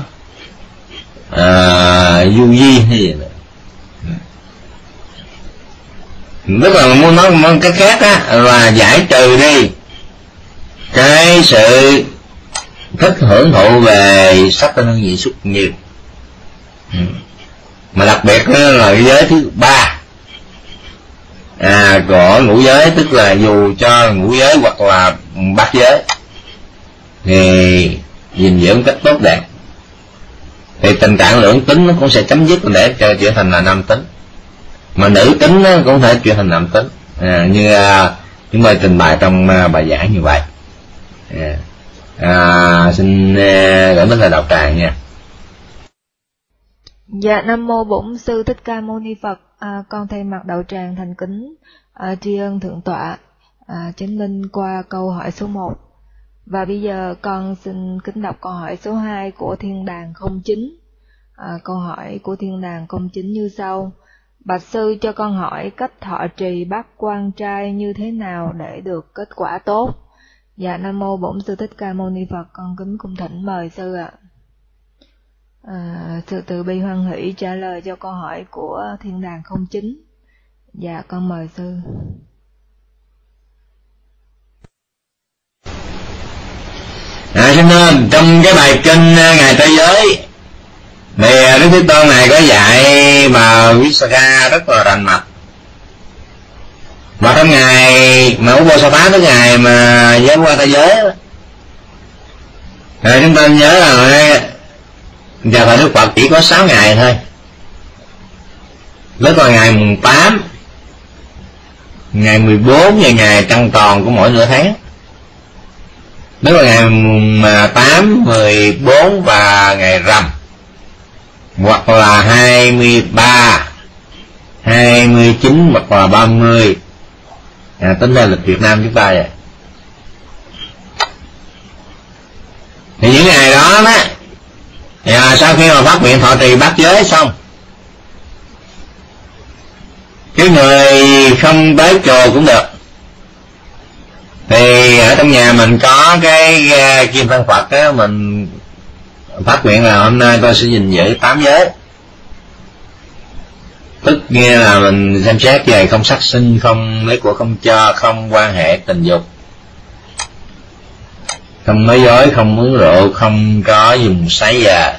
S1: du di hay gì nữa. Tức là muốn nói cái khác á, là giải trừ đi cái sự thích hưởng thụ về sắc thanh hương vị xúc nhiều, mà đặc biệt là cái giới thứ ba của ngũ giới, tức là dù cho ngũ giới hoặc là bát giới thì gìn giữ một cách tốt đẹp, thì tình trạng lưỡng tính nó cũng sẽ chấm dứt để cho trở thành là nam tính, mà nữ tính nó cũng thể trở thành nam tính, như chúng tôi trình bày trong bài giảng như vậy. Xin gửi đến là Đạo Tràng nha.
S2: Dạ, Nam Mô Bổn Sư Thích Ca Mâu Ni Phật. Con thay mặt Đạo Tràng thành kính tri ân Thượng Tọa chứng minh qua câu hỏi số 1. Và bây giờ con xin kính đọc câu hỏi số 2 của Thiên Đàng 09. Câu hỏi của Thiên Đàng 09 như sau: Bạch Sư cho con hỏi cách thọ trì bát quan trai như thế nào để được kết quả tốt? Dạ, Nam Mô Bổn Sư Thích Ca Mâu Ni Phật. Con kính cung thỉnh mời Sư ạ. Sư từ bi hoan hỷ trả lời cho câu hỏi của Thiên Đàng 09. Dạ, con mời Sư.
S1: Cho nên trong cái bài kinh Ngài Trai Giới thì Đức Thế Tôn này có dạy bà Visakha rất là rành mạch. Và trong ngày mà Uposatha, cái ngày mà giới qua thế giới đó, chúng ta nhớ là giờ thời Đức Phật chỉ có 6 ngày thôi, đó là ngày mùng 8, ngày 14 và ngày trăng tròn của mỗi nửa tháng. Đó là ngày mùng 8, 14 và ngày rằm, hoặc là 23, 29 hoặc là 30, tính ra lịch Việt Nam chúng ta vậy. Thì những ngày đó sau khi mà phát nguyện thọ trì bát giới xong, cái người không tới chùa cũng được, thì ở trong nhà mình có cái kim thân Phật á, mình phát nguyện là hôm nay tôi sẽ gìn giữ 8 giới, tức nghĩa là mình xem xét về không sát sinh, không lấy của không cho, không quan hệ tình dục, không nói dối, không uống rượu, không có dùng sấy giờ,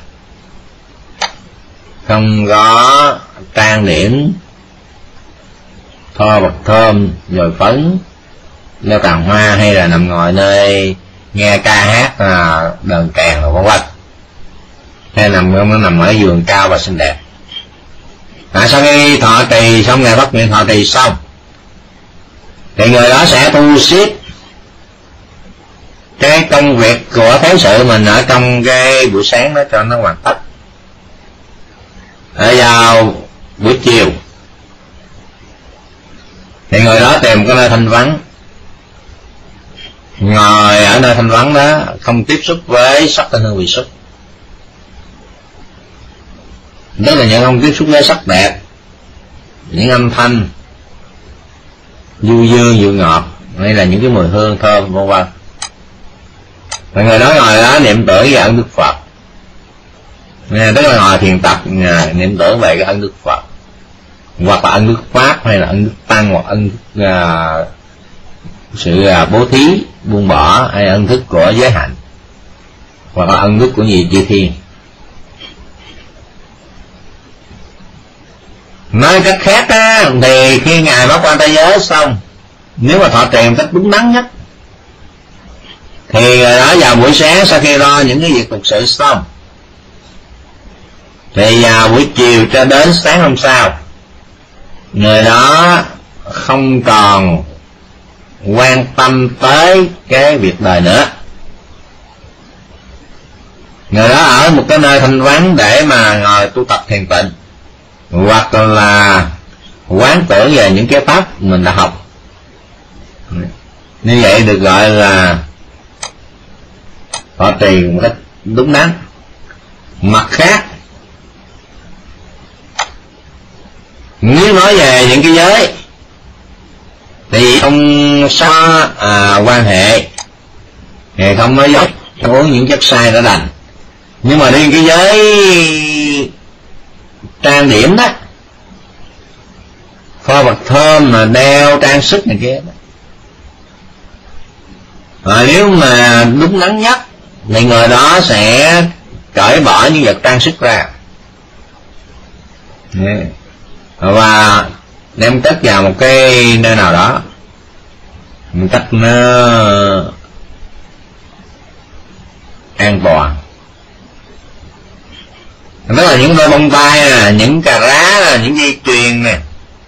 S1: không có trang điểm, thoa bột thơm, rồi phấn, đeo tàn hoa, hay là nằm ngồi nơi nghe ca hát đờn kèn rồi vân vân, hay nằm ở giường cao và xinh đẹp. Sau khi thọ trì xong, ngày phát nguyện thọ trì xong, thì người đó sẽ thu xếp cái công việc của thế sự mình ở trong cái buổi sáng đó cho nó hoàn tất. Ở vào buổi chiều thì người đó tìm cái nơi thanh vắng, ngồi ở nơi thanh vắng đó, không tiếp xúc với sắc thanh hương vị xúc, tức là những không tiếp xúc với sắc đẹp, những âm thanh du dương dịu ngọt, hay là những cái mùi hương thơm vân vân. Và người đó ngồi đó niệm tưởng về ân Đức Phật, tức là ngồi thiền tập niệm tưởng về cái ân Đức Phật, hoặc là ân Đức Pháp, hay là ân Đức Tăng, hoặc ân sự bố thí buông bỏ, hay ân thức của giới hạnh, hoặc là ân thức của nhị chư thiên. Nói cách khác á, thì khi ngài bác quan trai giới xong, nếu mà thọ trì một cách đúng đắn nhất, thì người đó vào buổi sáng sau khi lo những cái việc thực sự xong, thì vào buổi chiều cho đến sáng hôm sau, người đó không còn quan tâm tới cái việc đời nữa. Người đó ở một cái nơi thanh vắng để mà ngồi tu tập thiền tịnh, hoặc là quán tưởng về những cái pháp mình đã học. Như vậy được gọi là họ trì một cách đúng đắn. Mặt khác, nếu nói về những cái giới thì không sao quan hệ, thì không nói dối, không uống những chất sai đã đành. Nhưng mà đi cái giới trang điểm đó, kho vật thơm mà đeo trang sức này kia đó, nếu mà đúng đắn nhất thì người đó sẽ cởi bỏ những vật trang sức ra và đem cất vào một cái nơi nào đó một cách nó an toàn. Đó là những đôi bông tai nè, những cà rá nè, những dây chuyền nè,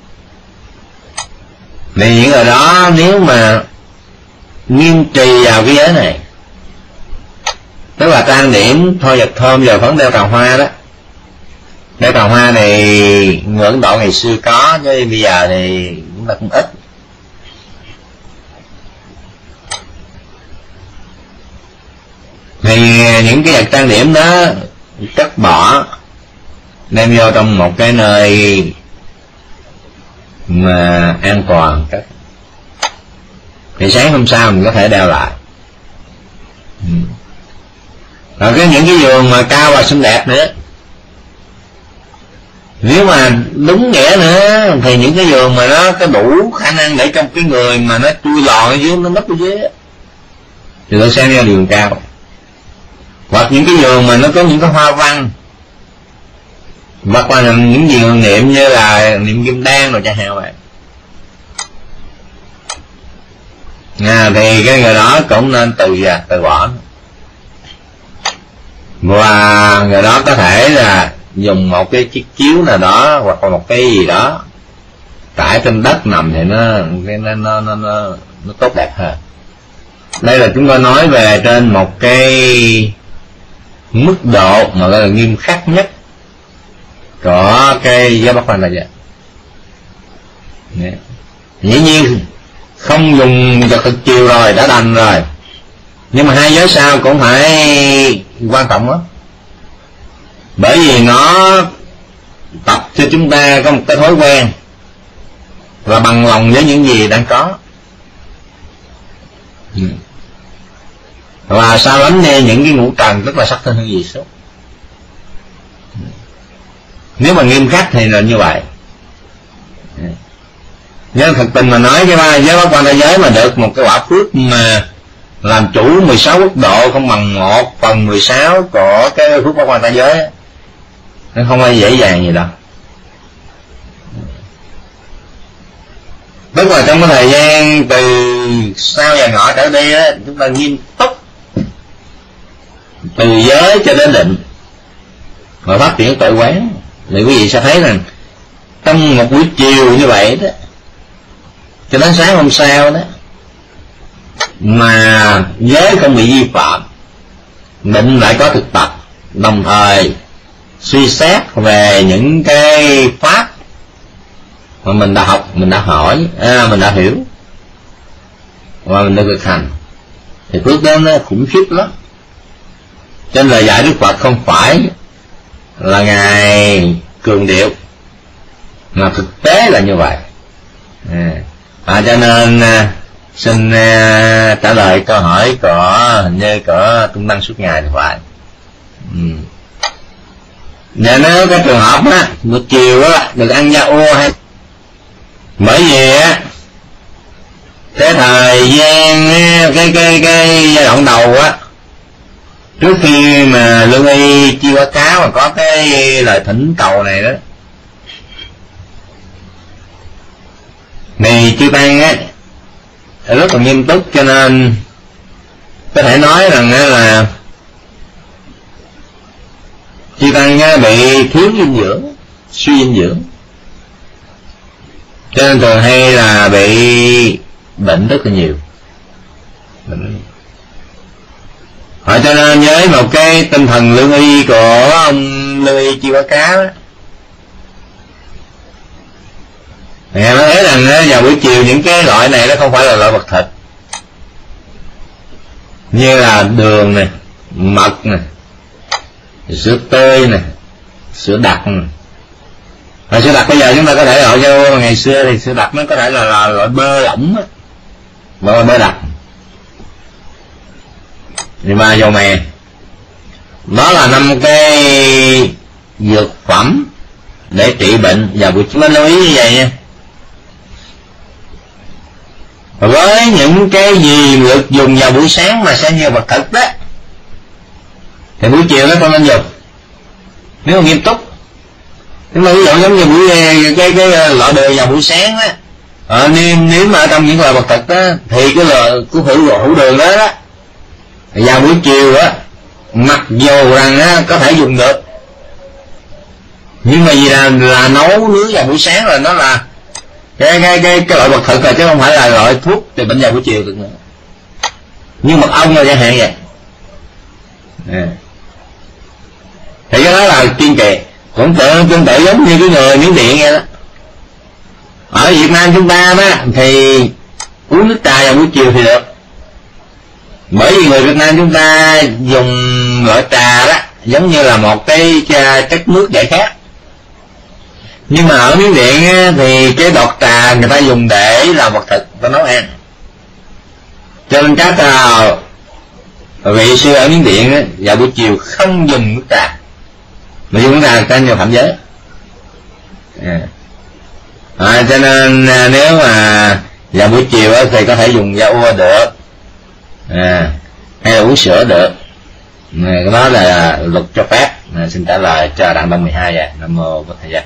S1: thì những người đó nếu mà nghiêm trì vào cái giới này, tức là trang điểm thôi vật thơm giờ vẫn đeo cà hoa đó. Đeo cà hoa này người Ấn Độ ngày xưa có, chứ bây giờ thì chúng ta cũng ít. Thì những cái vật trang điểm đó cất bỏ, đem vô trong một cái nơi mà an toàn cất, thì sáng hôm sau mình có thể đeo lại. Rồi những cái giường mà cao và xinh đẹp nữa, nếu mà đúng nghĩa nữa thì những cái giường mà nó có đủ khả năng để trong cái người mà nó chui lò ở dưới, nó nấp ở dưới thì tôi xem ra giường cao. Hoặc những cái giường mà nó có những cái hoa văn, hoặc là những giường niệm như là niệm kim đan rồi chẳng hạn vậy, thì cái người đó cũng nên từ bỏ. Và người đó có thể là dùng một cái chiếc chiếu nào đó hoặc là một cái gì đó trải trên đất nằm thì nó tốt đẹp hơn. Đây là chúng ta nói về trên một cái mức độ mà gọi là nghiêm khắc nhất của cái giới Bắc Quan Đại Gia. Dĩ nhiên không dùng vật thực chiều rồi đã đành rồi, nhưng mà hai giới sau cũng phải quan trọng lắm, bởi vì nó tập cho chúng ta có một cái thói quen và bằng lòng với những gì đang có, và sao lánh đi những cái ngũ trần, tức là sắc thân hương vị xúc. Nếu mà nghiêm khắc thì là như vậy. Nhưng thực tình mà nói cái giới Bắc Quan Đại Giới mà được một cái quả phước mà làm chủ 16 quốc độ không bằng 1/16 của cái phước Bắc Quan Đại Giới, nó không phải dễ dàng gì đâu. Tức là trong cái thời gian từ sau giờ ngọ trở đi á, chúng ta nghiêm túc từ giới cho đến định và phát triển tự quán, thì quý vị sẽ thấy rằng trong một buổi chiều như vậy đó cho đến sáng hôm sau đó mà giới không bị vi phạm, định lại có thực tập, đồng thời suy xét về những cái pháp mà mình đã học, mình đã hỏi, mình đã hiểu và mình đã thực hành, thì phước đó nó khủng khiếp lắm. Cho nên lời dạy Đức Phật không phải là Ngài cường điệu, mà thực tế là như vậy. Cho nên xin trả lời câu hỏi của hình như của Tung Tăng Suốt Ngày thì phải. Và nếu cái trường hợp á buổi chiều á được ăn da ô hay, bởi vì á cái thời gian cái giai đoạn đầu á, trước khi mà Lương Y Chi Quả Cáo mà có cái lời thỉnh cầu này đó, thì chư tăng á rất là nghiêm túc, cho nên có thể nói rằng là chư tăng bị thiếu dinh dưỡng, suy dinh dưỡng, cho nên thường hay là bị bệnh rất là nhiều. Cho nên với một cái tinh thần lương y của ông Lương Y Chi Quả Cáo, Ngài mới thấy rằng vào buổi chiều những cái loại này nó không phải là loại vật thực, như là đường nè, mật nè, sữa tươi nè, sữa đặc nè. Và sữa đặc bây giờ chúng ta có thể gọi cho ngày xưa thì sữa đặc nó có thể là loại bơ lỏng á, bơ đặc. Nhưng mà dầu mè đó là 5 cái dược phẩm để trị bệnh vào buổi chiều. Mình lưu ý như vậy nha. Với những cái gì được dùng vào buổi sáng mà xem như vật thực đó thì buổi chiều nó không nên dùng nếu mà nghiêm túc. Nhưng mà ví dụ giống như buổi cái loại đồ vào buổi sáng á, nếu mà ở trong những loại vật thực đó thì cái loại của hữu đường đó vào buổi chiều á, mặc dù rằng á, có thể dùng được, nhưng mà vì là nấu nướng vào buổi sáng là nó là cái loại vật thực rồi, chứ không phải là loại thuốc thì bệnh vào buổi chiều được nữa. Nhưng mật ong là chẳng hạn vậy. Thì cái đó là kiên trì, cũng tương tự giống như cái người Miến Điện vậy đó. Ở Việt Nam chúng ta đó thì uống nước trà vào buổi chiều thì được, bởi vì người Việt Nam chúng ta dùng loại trà đó giống như là một cái chất nước giải khát. Nhưng mà ở Miến Điện thì cái đọt trà người ta dùng để làm vật thực, ta nấu ăn. Cho nên các vị sư ở Miến Điện vào buổi chiều không dùng nước trà, mà dùng nước trà trên vào phạm giới. Cho nên nếu mà vào buổi chiều thì có thể dùng da ua được, hay là uống sữa được. Cái đó là luật cho phép. Xin trả lời cho Đặng Đông 12 vậy. Nam mô Bổn Thầy.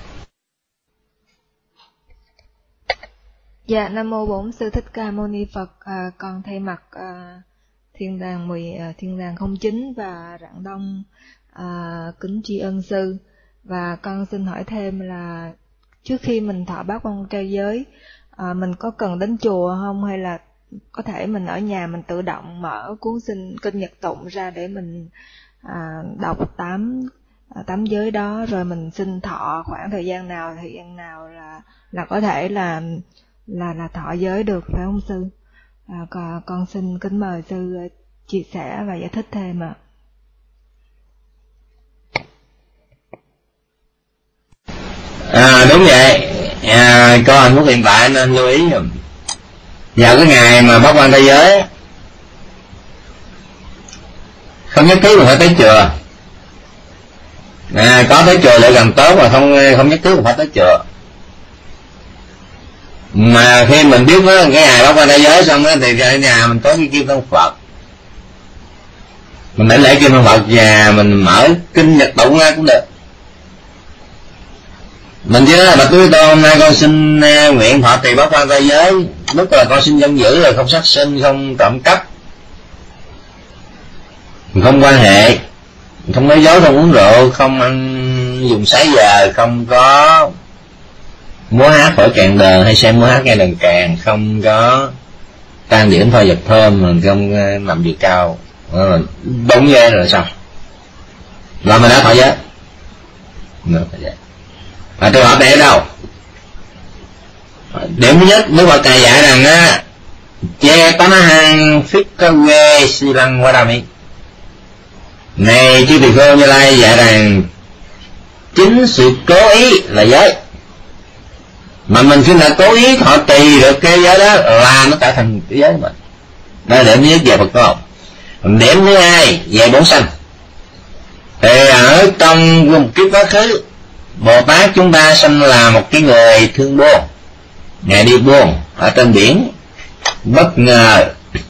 S2: Dạ, Nam mô Bổn Sư Thích Ca Mâu Ni Phật. Con thay mặt Thiên đàng 09 và Rạng Đông kính tri ân sư, và con xin hỏi thêm là trước khi mình thọ bát quan trai giới, mình có cần đến chùa không, hay là có thể mình ở nhà mình tự động mở cuốn kinh Nhật Tụng ra để mình đọc 8 giới đó, rồi mình xin thọ khoảng thời gian nào là có thể là thọ giới được, phải không sư? Con xin kính mời sư chia sẻ và giải thích thêm ạ.
S1: Đúng vậy. Có hạnh phúc hiện tại nên lưu ý vào cái ngày mà bác quan trai giới không nhất thiết phải tới chùa. Có tới chùa lại càng tốt, mà không nhất thiết phải tới chùa. Mà khi mình biết đó, cái ngày bác quan trai giới xong đó, thì ở nhà mình có cái kim thân Phật, mình để lễ kim thân Phật và mình mở kinh Nhật Tụng ra cũng được. Mình chỉ nói là bạch Thế Tôn, hôm nay con xin nguyện thọ trì bát quan trai giới, lúc là con xin dân giữ, là không sát sinh, không trộm cắp, không quan hệ, không nói dối, không uống rượu, không ăn dùng sái giờ, không có múa hát khỏi kèn đờn hay xem múa hát nghe đờn kèn, không có trang điểm thôi vật thơm, không nằm giường cao. Đúng vậy rồi sao? Là mình đã thọ giới. Trường hợp này ở đâu? Điểm thứ nhất, Đức Phật Ngài dạy rằng che tanahang phikawe silang wadami. Này chư tỳ kheo Như Lai dạy rằng chính sự cố ý là giới, mà mình khi đã cố ý thọ trì được cái giới đó là nó trở thành cái giới của mình. Đây là điểm thứ nhất về Phật học. Điểm thứ hai về bổn sanh. Thì ở trong một kiếp quá khứ, Bồ Tát chúng ta sinh là một cái người thương buôn. Ngài đi buôn ở trên biển, bất ngờ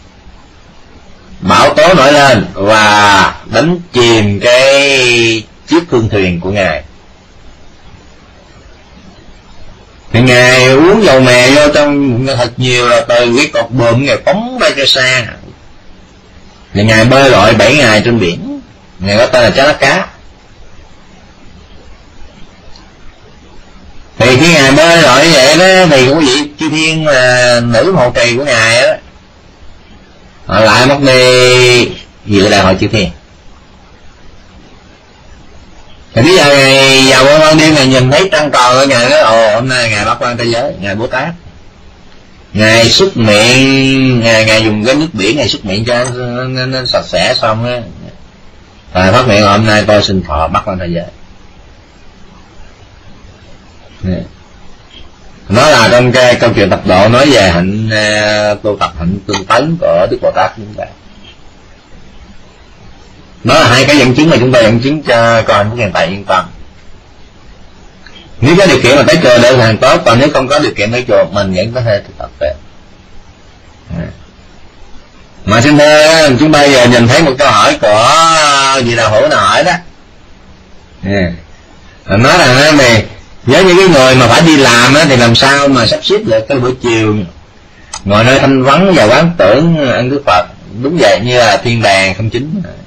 S1: bão tố nổi lên và đánh chìm cái chiếc phương thuyền của Ngài. Thì Ngài uống dầu mè vô trong thật nhiều, là từ cái cột buồm Ngài phóng ra cho xa. Thì Ngài bơi lội 7 ngày trên biển. Ngài có tên là Chá Lá Cá. Thì khi Ngài bơi lội như vậy đó, thì quý vị chư thiên là nữ hộ trì của Ngài đó, họ lại mất đi dự đại hội chư thiên. Thì bây giờ ngày vào ban đêm ngày nhìn thấy trăng tròn ở ngày nói ồ hôm nay ngày Bắc Quan Thế Giới, ngày Bồ Tát, ngày xúc miệng, ngày dùng cái nước biển ngày xúc miệng cho nó sạch sẽ xong á, và phát nguyện hôm nay tôi xin thọ Bắc Quan Thế Giới. Nó là trong cái câu chuyện tập độ nói về hạnh tu tập hạnh tinh tấn của Đức Bồ Tát chúng ta. Nó là hai cái dẫn chứng mà chúng ta dẫn chứng cho con của hiện tại yên tâm. Nếu có điều kiện mà tới chùa được hàng tốt, còn nếu không có điều kiện tới chùa mình vẫn có thể thực tập được. Mà xin thưa chúng ta giờ nhìn thấy một câu hỏi của vị đạo hữu nào hỏi đó, nói rằng này với những cái người mà phải đi làm á, thì làm sao mà sắp xếp được cái buổi chiều ngồi nơi thanh vắng và quán tưởng ăn Đức Phật đúng vậy như là thiên đàng không chính.